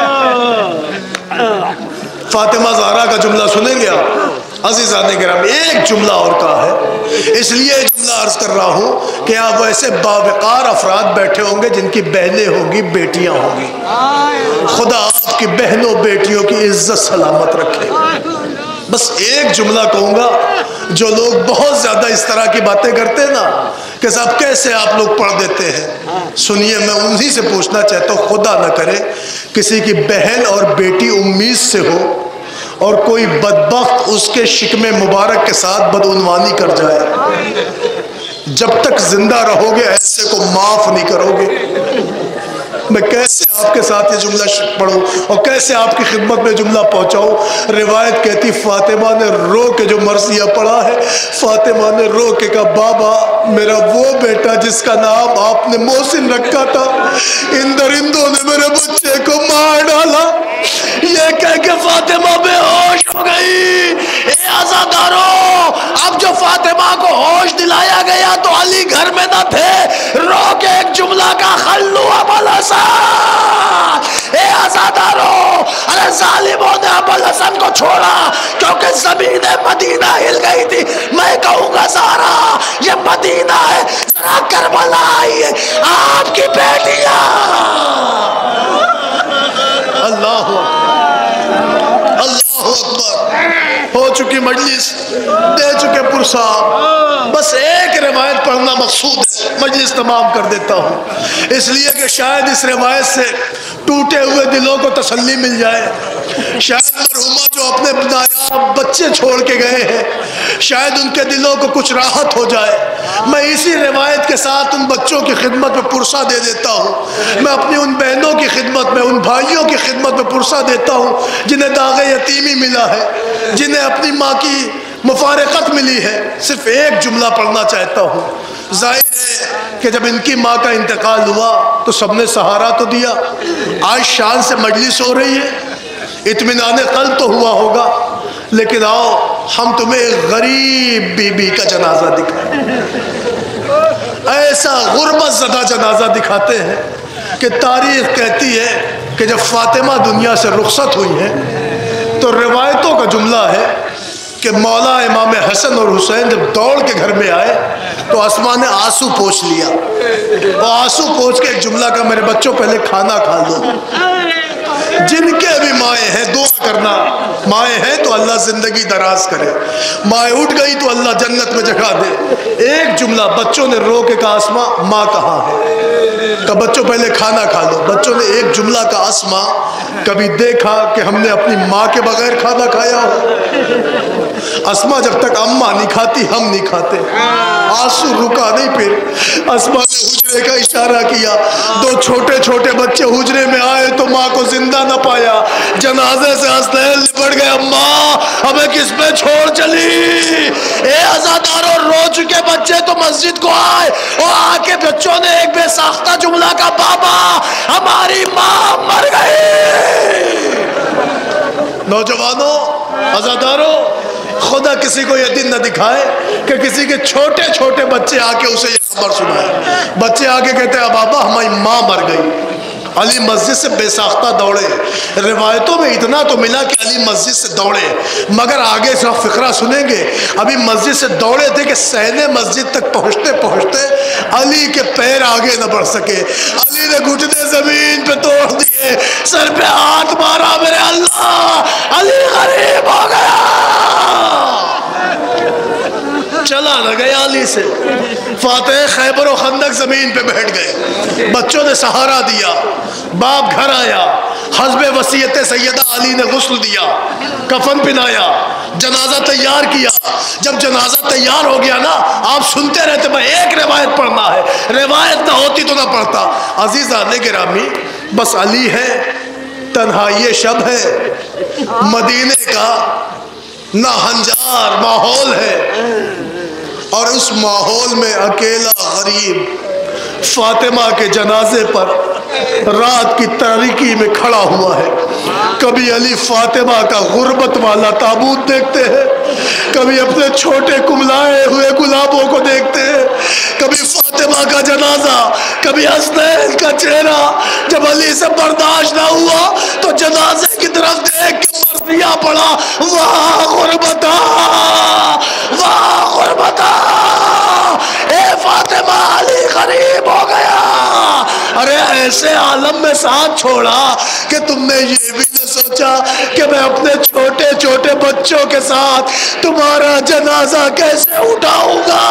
فاطمہ زہرا کا جملہ سنیں گے آپ عزیزان کرام. ایک جملہ اور کہا ہے، اس لیے جملہ عرض کر رہا ہوں کہ آپ ویسے باوقار افراد بیٹھے ہوں گے جن کی بہنیں ہوں گی، بیٹیاں ہوں گی. خدا آپ کی بہنوں بیٹیوں کی عزت سلامت رکھے. بس ایک جملہ کہوں گا. جو لوگ بہت زیادہ اس طرح کی باتیں کرتے ہیں نا کہ صاحب کیسے آپ لوگ پڑھ دیتے ہیں، سنیے میں انہی سے پوچھنا چاہتا ہوں خدا نہ کرے کسی کی بہن اور بیٹی امید سے ہو اور کوئی بدبخت اس کے شکم مبارک کے ساتھ بدعنوانی کر جائے. جب تک زندہ رہو گے ایسے کو معاف نہیں کرو گے. میں کیسے آپ کے ساتھ یہ جملہ پڑھوں اور کیسے آپ کی خدمت میں جملہ پہنچاؤں. روایت کہتی فاطمہ نے رو کے جو مرثیہ پڑھا ہے، فاطمہ نے رو کے کہا بابا میرا وہ بیٹا جس کا نام آپ نے محسن رکھا تھا، ان درندوں نے میرے بچے کو مار ڈالا. یہ کہہ کے فاطمہ بے ہوش ہو گئی. اے عزاداروں اب جو فاطمہ کو ہوش دلایا گیا تو علی گھر میں نہ تھے. رو کے ایک جملہ کا خلو ابو الحسن. اے عزاداروں ارے ظالموں نے ابو الحسن کو چھوڑا کیونکہ زمین مدینہ ہل گئی تھی. میں کہوں گا زہرا یہ مدینہ ہے، ذرا کربلا آئی ہے آپ کی بیٹیاں. اللہ اللہ اکبر. ہو چکی مجلس، دے چکے پرسہ. بس ایک روایت پڑھنا مقصود ہے، مجلس تمام کر دیتا ہوں. اس لیے کہ شاید اس روایت سے ٹوٹے ہوئے دلوں کو تسلی مل جائے. شاید مرحومہ جو اپنے نایاب بچے چھوڑ کے گئے ہیں شاید ان کے دلوں کو کچھ راحت ہو جائے. میں اسی روایت کے ساتھ ان بچوں کی خدمت میں پرسہ دے دیتا ہوں. میں اپنی ان بہنوں کی خدمت میں، ان بھائیوں کی خدمت میں پرسہ دیتا ہوں جنہیں داغ یتیمی ملا ہے، جنہیں اپنی ماں کی مفارقت ملی ہے. صرف ایک جملہ پڑھنا چاہتا ہوں. ظاہر ہے کہ جب ان کی ماں کا انتقال ہوا تو سب نے سہارا تو دیا. آج شان سے مجلس ہو رہی ہے، اطمینان قلب تو ہوا ہوگا، لیکن آؤ ہم تمہیں ایک غریب بی بی کا جنازہ دکھائیں. ایسا غربت زدہ جنازہ دکھاتے ہیں کہ تاریخ کہتی ہے کہ جب فاطمہ دنیا سے رخصت ہوئی ہیں تو روایتوں کا جملہ ہے کہ مولا امام حسن اور حسین جب دوڑ کے گھر میں آئے تو اسماء نے آنسو پوچھ لیا. وہ آنسو پوچھ کے ایک جملہ کا میرے بچوں پہلے کھانا کھا لو. جن کے بھی مائیں ہیں دعا کرنا. مائیں ہیں تو اللہ زندگی دراز کرے, مائیں اٹھ گئی تو اللہ جنت میں جگہ دے. ایک جملہ بچوں نے رو کے کہا اسما ماں کہاں ہے؟ کہ بچوں پہلے کھانا کھا لو. بچوں نے ایک جملہ کہا اسما کبھی دیکھا کہ ہم نے اپنی ماں کے بغیر کھانا کھایا ہو؟ اسما جب تک اماں نہیں کھاتی ہم نہیں کھاتے. آنسو رکا نہیں. پھر اسما نے حجرے کا اشارہ کیا. دو چھوٹے چھوٹے بچے حجرے میں آئے تو ماں کو زندہ نہ پایا. جنازے سے حسنین لپٹ گئے. اماں ہمیں کس پہ چھوڑ چلی؟ اے عزاداروں, رو چکے بچے تو مسجد کو آئے اور آ کے بچوں نے ایک بے ساختہ جملہ کا بابا ہماری ماں مر گئی. نوجوانوں, عزاداروں, خدا کسی کو یہ دن نہ دکھائے کہ کسی کے چھوٹے چھوٹے بچے آ کے اسے یہ خبر سنائے. بچے آ کے کہتے ہیں بابا ہماری ماں مر گئی. علی مسجد سے بے ساختہ دوڑے. روایتوں میں اتنا تو ملا کہ علی مسجد سے دوڑے, مگر آگے سے فقرہ سنیں گے. ابھی مسجد سے دوڑے تھے کہ صحن مسجد تک پہنچتے پہنچتے علی کے پیر آگے نہ بڑھ سکے. علی نے گھٹنے زمین پہ توڑ دیے, سر پہ ہاتھ مارا, میرے اللہ علی غریب ہو گیا. چلا نہ گیا علی سے. فاتح خیبر و خندق زمین پہ بیٹھ گئے. بچوں نے سہارا دیا. باپ گھر آیا, حسب وصیت سیدہ علی نے غسل دیا, کفن پہنایا, جنازہ تیار کیا. جب جنازہ تیار ہو گیا نا, آپ سنتے رہتے میں ایک روایت پڑھنا ہے, روایت نہ ہوتی تو نہ پڑھتا. عزیزان گرامی, بس علی ہے, تنہائی شب ہے, مدینے کا ناہنجار ماحول ہے, اور اس ماحول میں اکیلا غریب فاطمہ کے جنازے پر رات کی تاریکی میں کھڑا ہوا ہے. کبھی علی فاطمہ کا غربت والا تابوت دیکھتے ہیں, کبھی اپنے چھوٹے کملائے ہوئے گلابوں کو دیکھتے ہیں, کبھی فاطمہ کا جنازہ, کبھی حسنین کا چہرہ. جب علی سے برداشت نہ ہوا تو جنازے کی طرف دیکھ کے مرثیہ پڑا, واہ غربتا, واہ غربتا, اے فاطمہ علی غریب ہو گیا. ارے ایسے عالم میں ساتھ چھوڑا کہ تم نے یہ بھی نہ سوچا کہ میں اپنے چھوٹے چھوٹے بچوں کے ساتھ تمہارا جنازہ کیسے اٹھاؤں گا.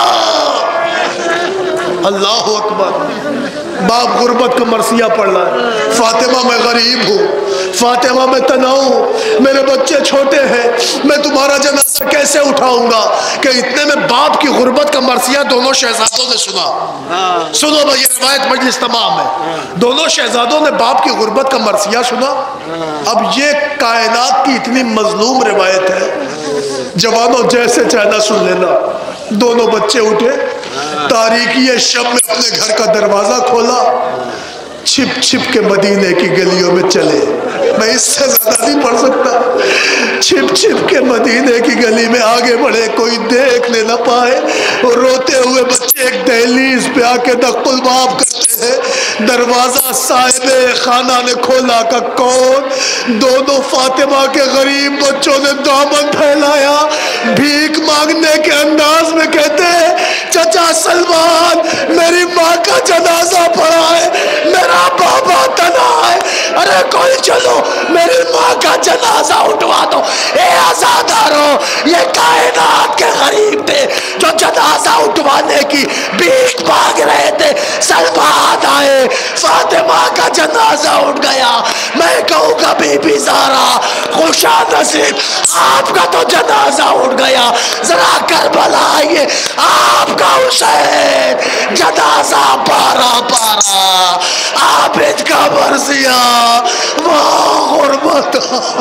اللہ اکبر. باپ غربت کا مرثیہ پڑھ رہا ہے. فاطمہ میں غریب ہوں, فاطمہ میں تنہا ہوں, میرے بچے چھوٹے ہیں, میں تمہارا جنازہ کیسے اٹھاؤں گا. کہ اتنے میں باپ کی غربت کا مرثیہ دونوں شہزادوں نے سنا. سنو بھائی, یہ روایت مجلس تمام ہے. دونوں شہزادوں نے باپ کی غربت کا مرثیہ سنا. اب یہ کائنات کی اتنی مظلوم روایت ہے, جوانوں جیسے چاہنا سن لینا. دونوں بچے اٹھے, تاریکی شب میں اپنے گھر کا دروازہ کھولا, چھپ چھپ کے مدینے کی گلیوں میں چلے. میں اس سے زیادہ نہیں پڑھ سکتا. چھپ چھپ کے مدینے کی گلی میں آگے بڑھے, کوئی دیکھنے نہ پائے. روتے ہوئے بچے ایک دہلیز پہ آ کے نقل الباب کرتے ہیں. دروازہ صاحب خانہ نے کھولا کہ کون؟ دونوں فاطمہ کے غریب بچوں نے دامن پھیلایا, بھیک مانگنے کے انداز میں کہتے ہیں چچا سلمان میری ماں کا جنازہ پڑا ہے, میرا بابا تنہا ہے, ارے کوئی چلو میری ماں کا جنازہ اٹھوا دو. اے عزاداروں, یہ کائنات کے غریب تھے جو جنازہ اٹھوانے کی بھیک مانگ رہے تھے. سلمان آئے, فاطمہ کا جنازہ اٹھ گیا. میں کہوں گا بی بی زہرا خوشا نصیب, آپ کا تو جنازہ اٹھ گیا. ذرا کربلا آئیے, آپ کا حسین جنازہ پارا پارا, عابد کا مرثیہ, واہ غربت.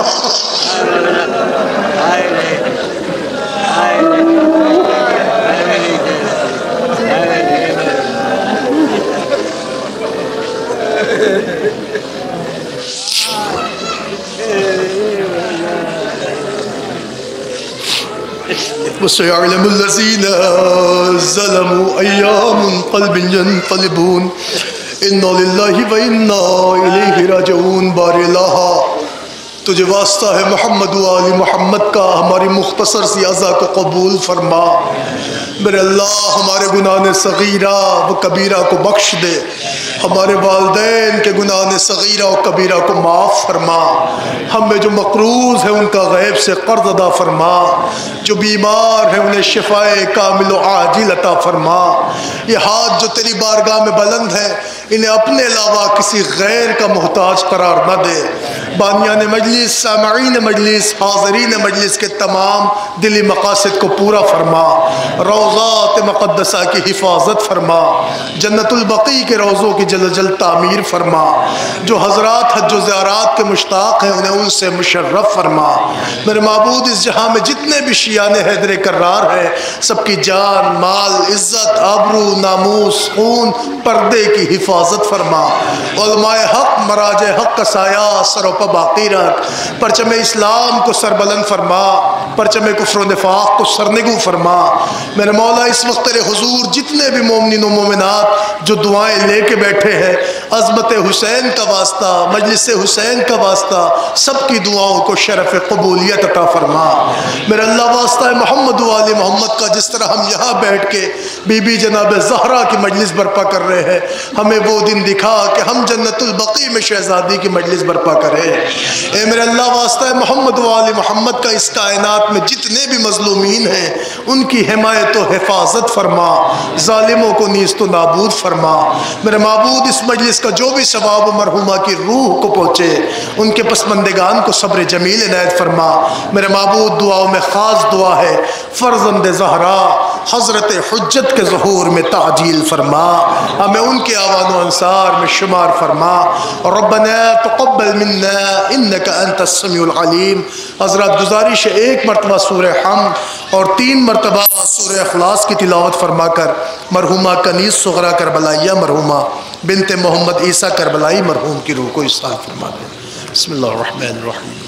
وَسَيَعْلَمُ الَّذِينَ ظَلَمُوا أَيَّ مُنْقَلِبٍ يَنْقَلِبُونَ إِنَّا لِلَّهِ وَإِنَّا إِلَيْهِ رَاجِعُونَ. بار الہ تجھے واسطہ ہے محمد و آل محمد کا، ہماری مختصر سی عزا کو قبول فرما۔ میرے اللہ ہمارے گناہ صغیرہ و کبیرہ کو بخش دے، ہمارے والدین کے گناہ صغیرہ و کبیرہ کو معاف فرما، ہم میں جو مقروض ہیں ان کا غیب سے قرض ادا فرما، جو بیمار ہیں انہیں شفائے کامل و عاجل عطا فرما۔ یہ ہاتھ جو تیری بارگاہ میں بلند ہیں انہیں اپنے علاوہ کسی غیر کا محتاج قرار نہ دے۔ بانیان مجلس، سامعین مجلس، حاضرین مجلس کے تمام دلی مقاصد کو پورا فرما، روضات مقدسہ کی حفاظت فرما، جنت البقیع کے روضوں کی جل جل تعمیر فرما، جو حضرات حج و زیارات کے مشتاق ہیں انہیں ان سے مشرف فرما۔ میرے معبود اس جہاں میں جتنے بھی شیعان حیدر کرار ہیں سب کی جان، مال، عزت، آبرو، ناموس، خون، پردے کی حفاظت فرما۔ علماء حق، مراجع حق کا سایہ سر و پا باقی رکھ، پرچم اسلام کو سربلند فرما، پرچم کفر و نفاق کو سرنگو فرما۔ میرے مولا اس وقت تیرے حضور جتنے بھی مومنین و مومنات جو دعائیں لے کے بیٹھے ہیں، عظمت حسین کا واسطہ، مجلس حسین کا واسطہ، سب کی دعاؤں کو شرف قبولیت عطا فرما۔ میرے اللہ واسطہ محمد و آل محمد کا جس طرح ہم یہاں بیٹھ کے بی بی جناب زہرا کی مجلس برپا کر رہے ہیں، ہمیں وہ دن دکھا کہ ہم جنت البقیع میں شہزادی کی مجلس برپا کریں۔ اے میرے اللہ واسطہ محمد و آل محمد کا اس کائنات میں جتنے بھی مظلومین ہیں ان کی حمایت و حفاظت فرما، ظالموں کو نیست و نابود فرما۔ میرے معبود اس مجلس کا جو بھی ثواب مرحومہ کی روح کو پہنچے ان کے پسماندگان کو صبر جمیل عنایت فرما۔ میرے معبود دعاؤں میں خاص دعا ہے فرزند زہرا حضرت حجت کے ظہور میں تعجیل فرما، ہمیں ان کے آوان و انصار میں شمار فرما۔ ربنا تقبل منا انک انت السمیع العلیم۔ حضرات گزارش ہے ایک مرتبہ سورہ حمد اور تین مرتبہ سورہ اخلاص کی تلاوت فرما کر مرحومہ کنیز صغرا کربلائیہ مرحومہ بنت محمد عیسیٰ کربلائی مرحوم کی روح کو احسان فرما دیں۔ بسم اللہ الرحمن الرحیم۔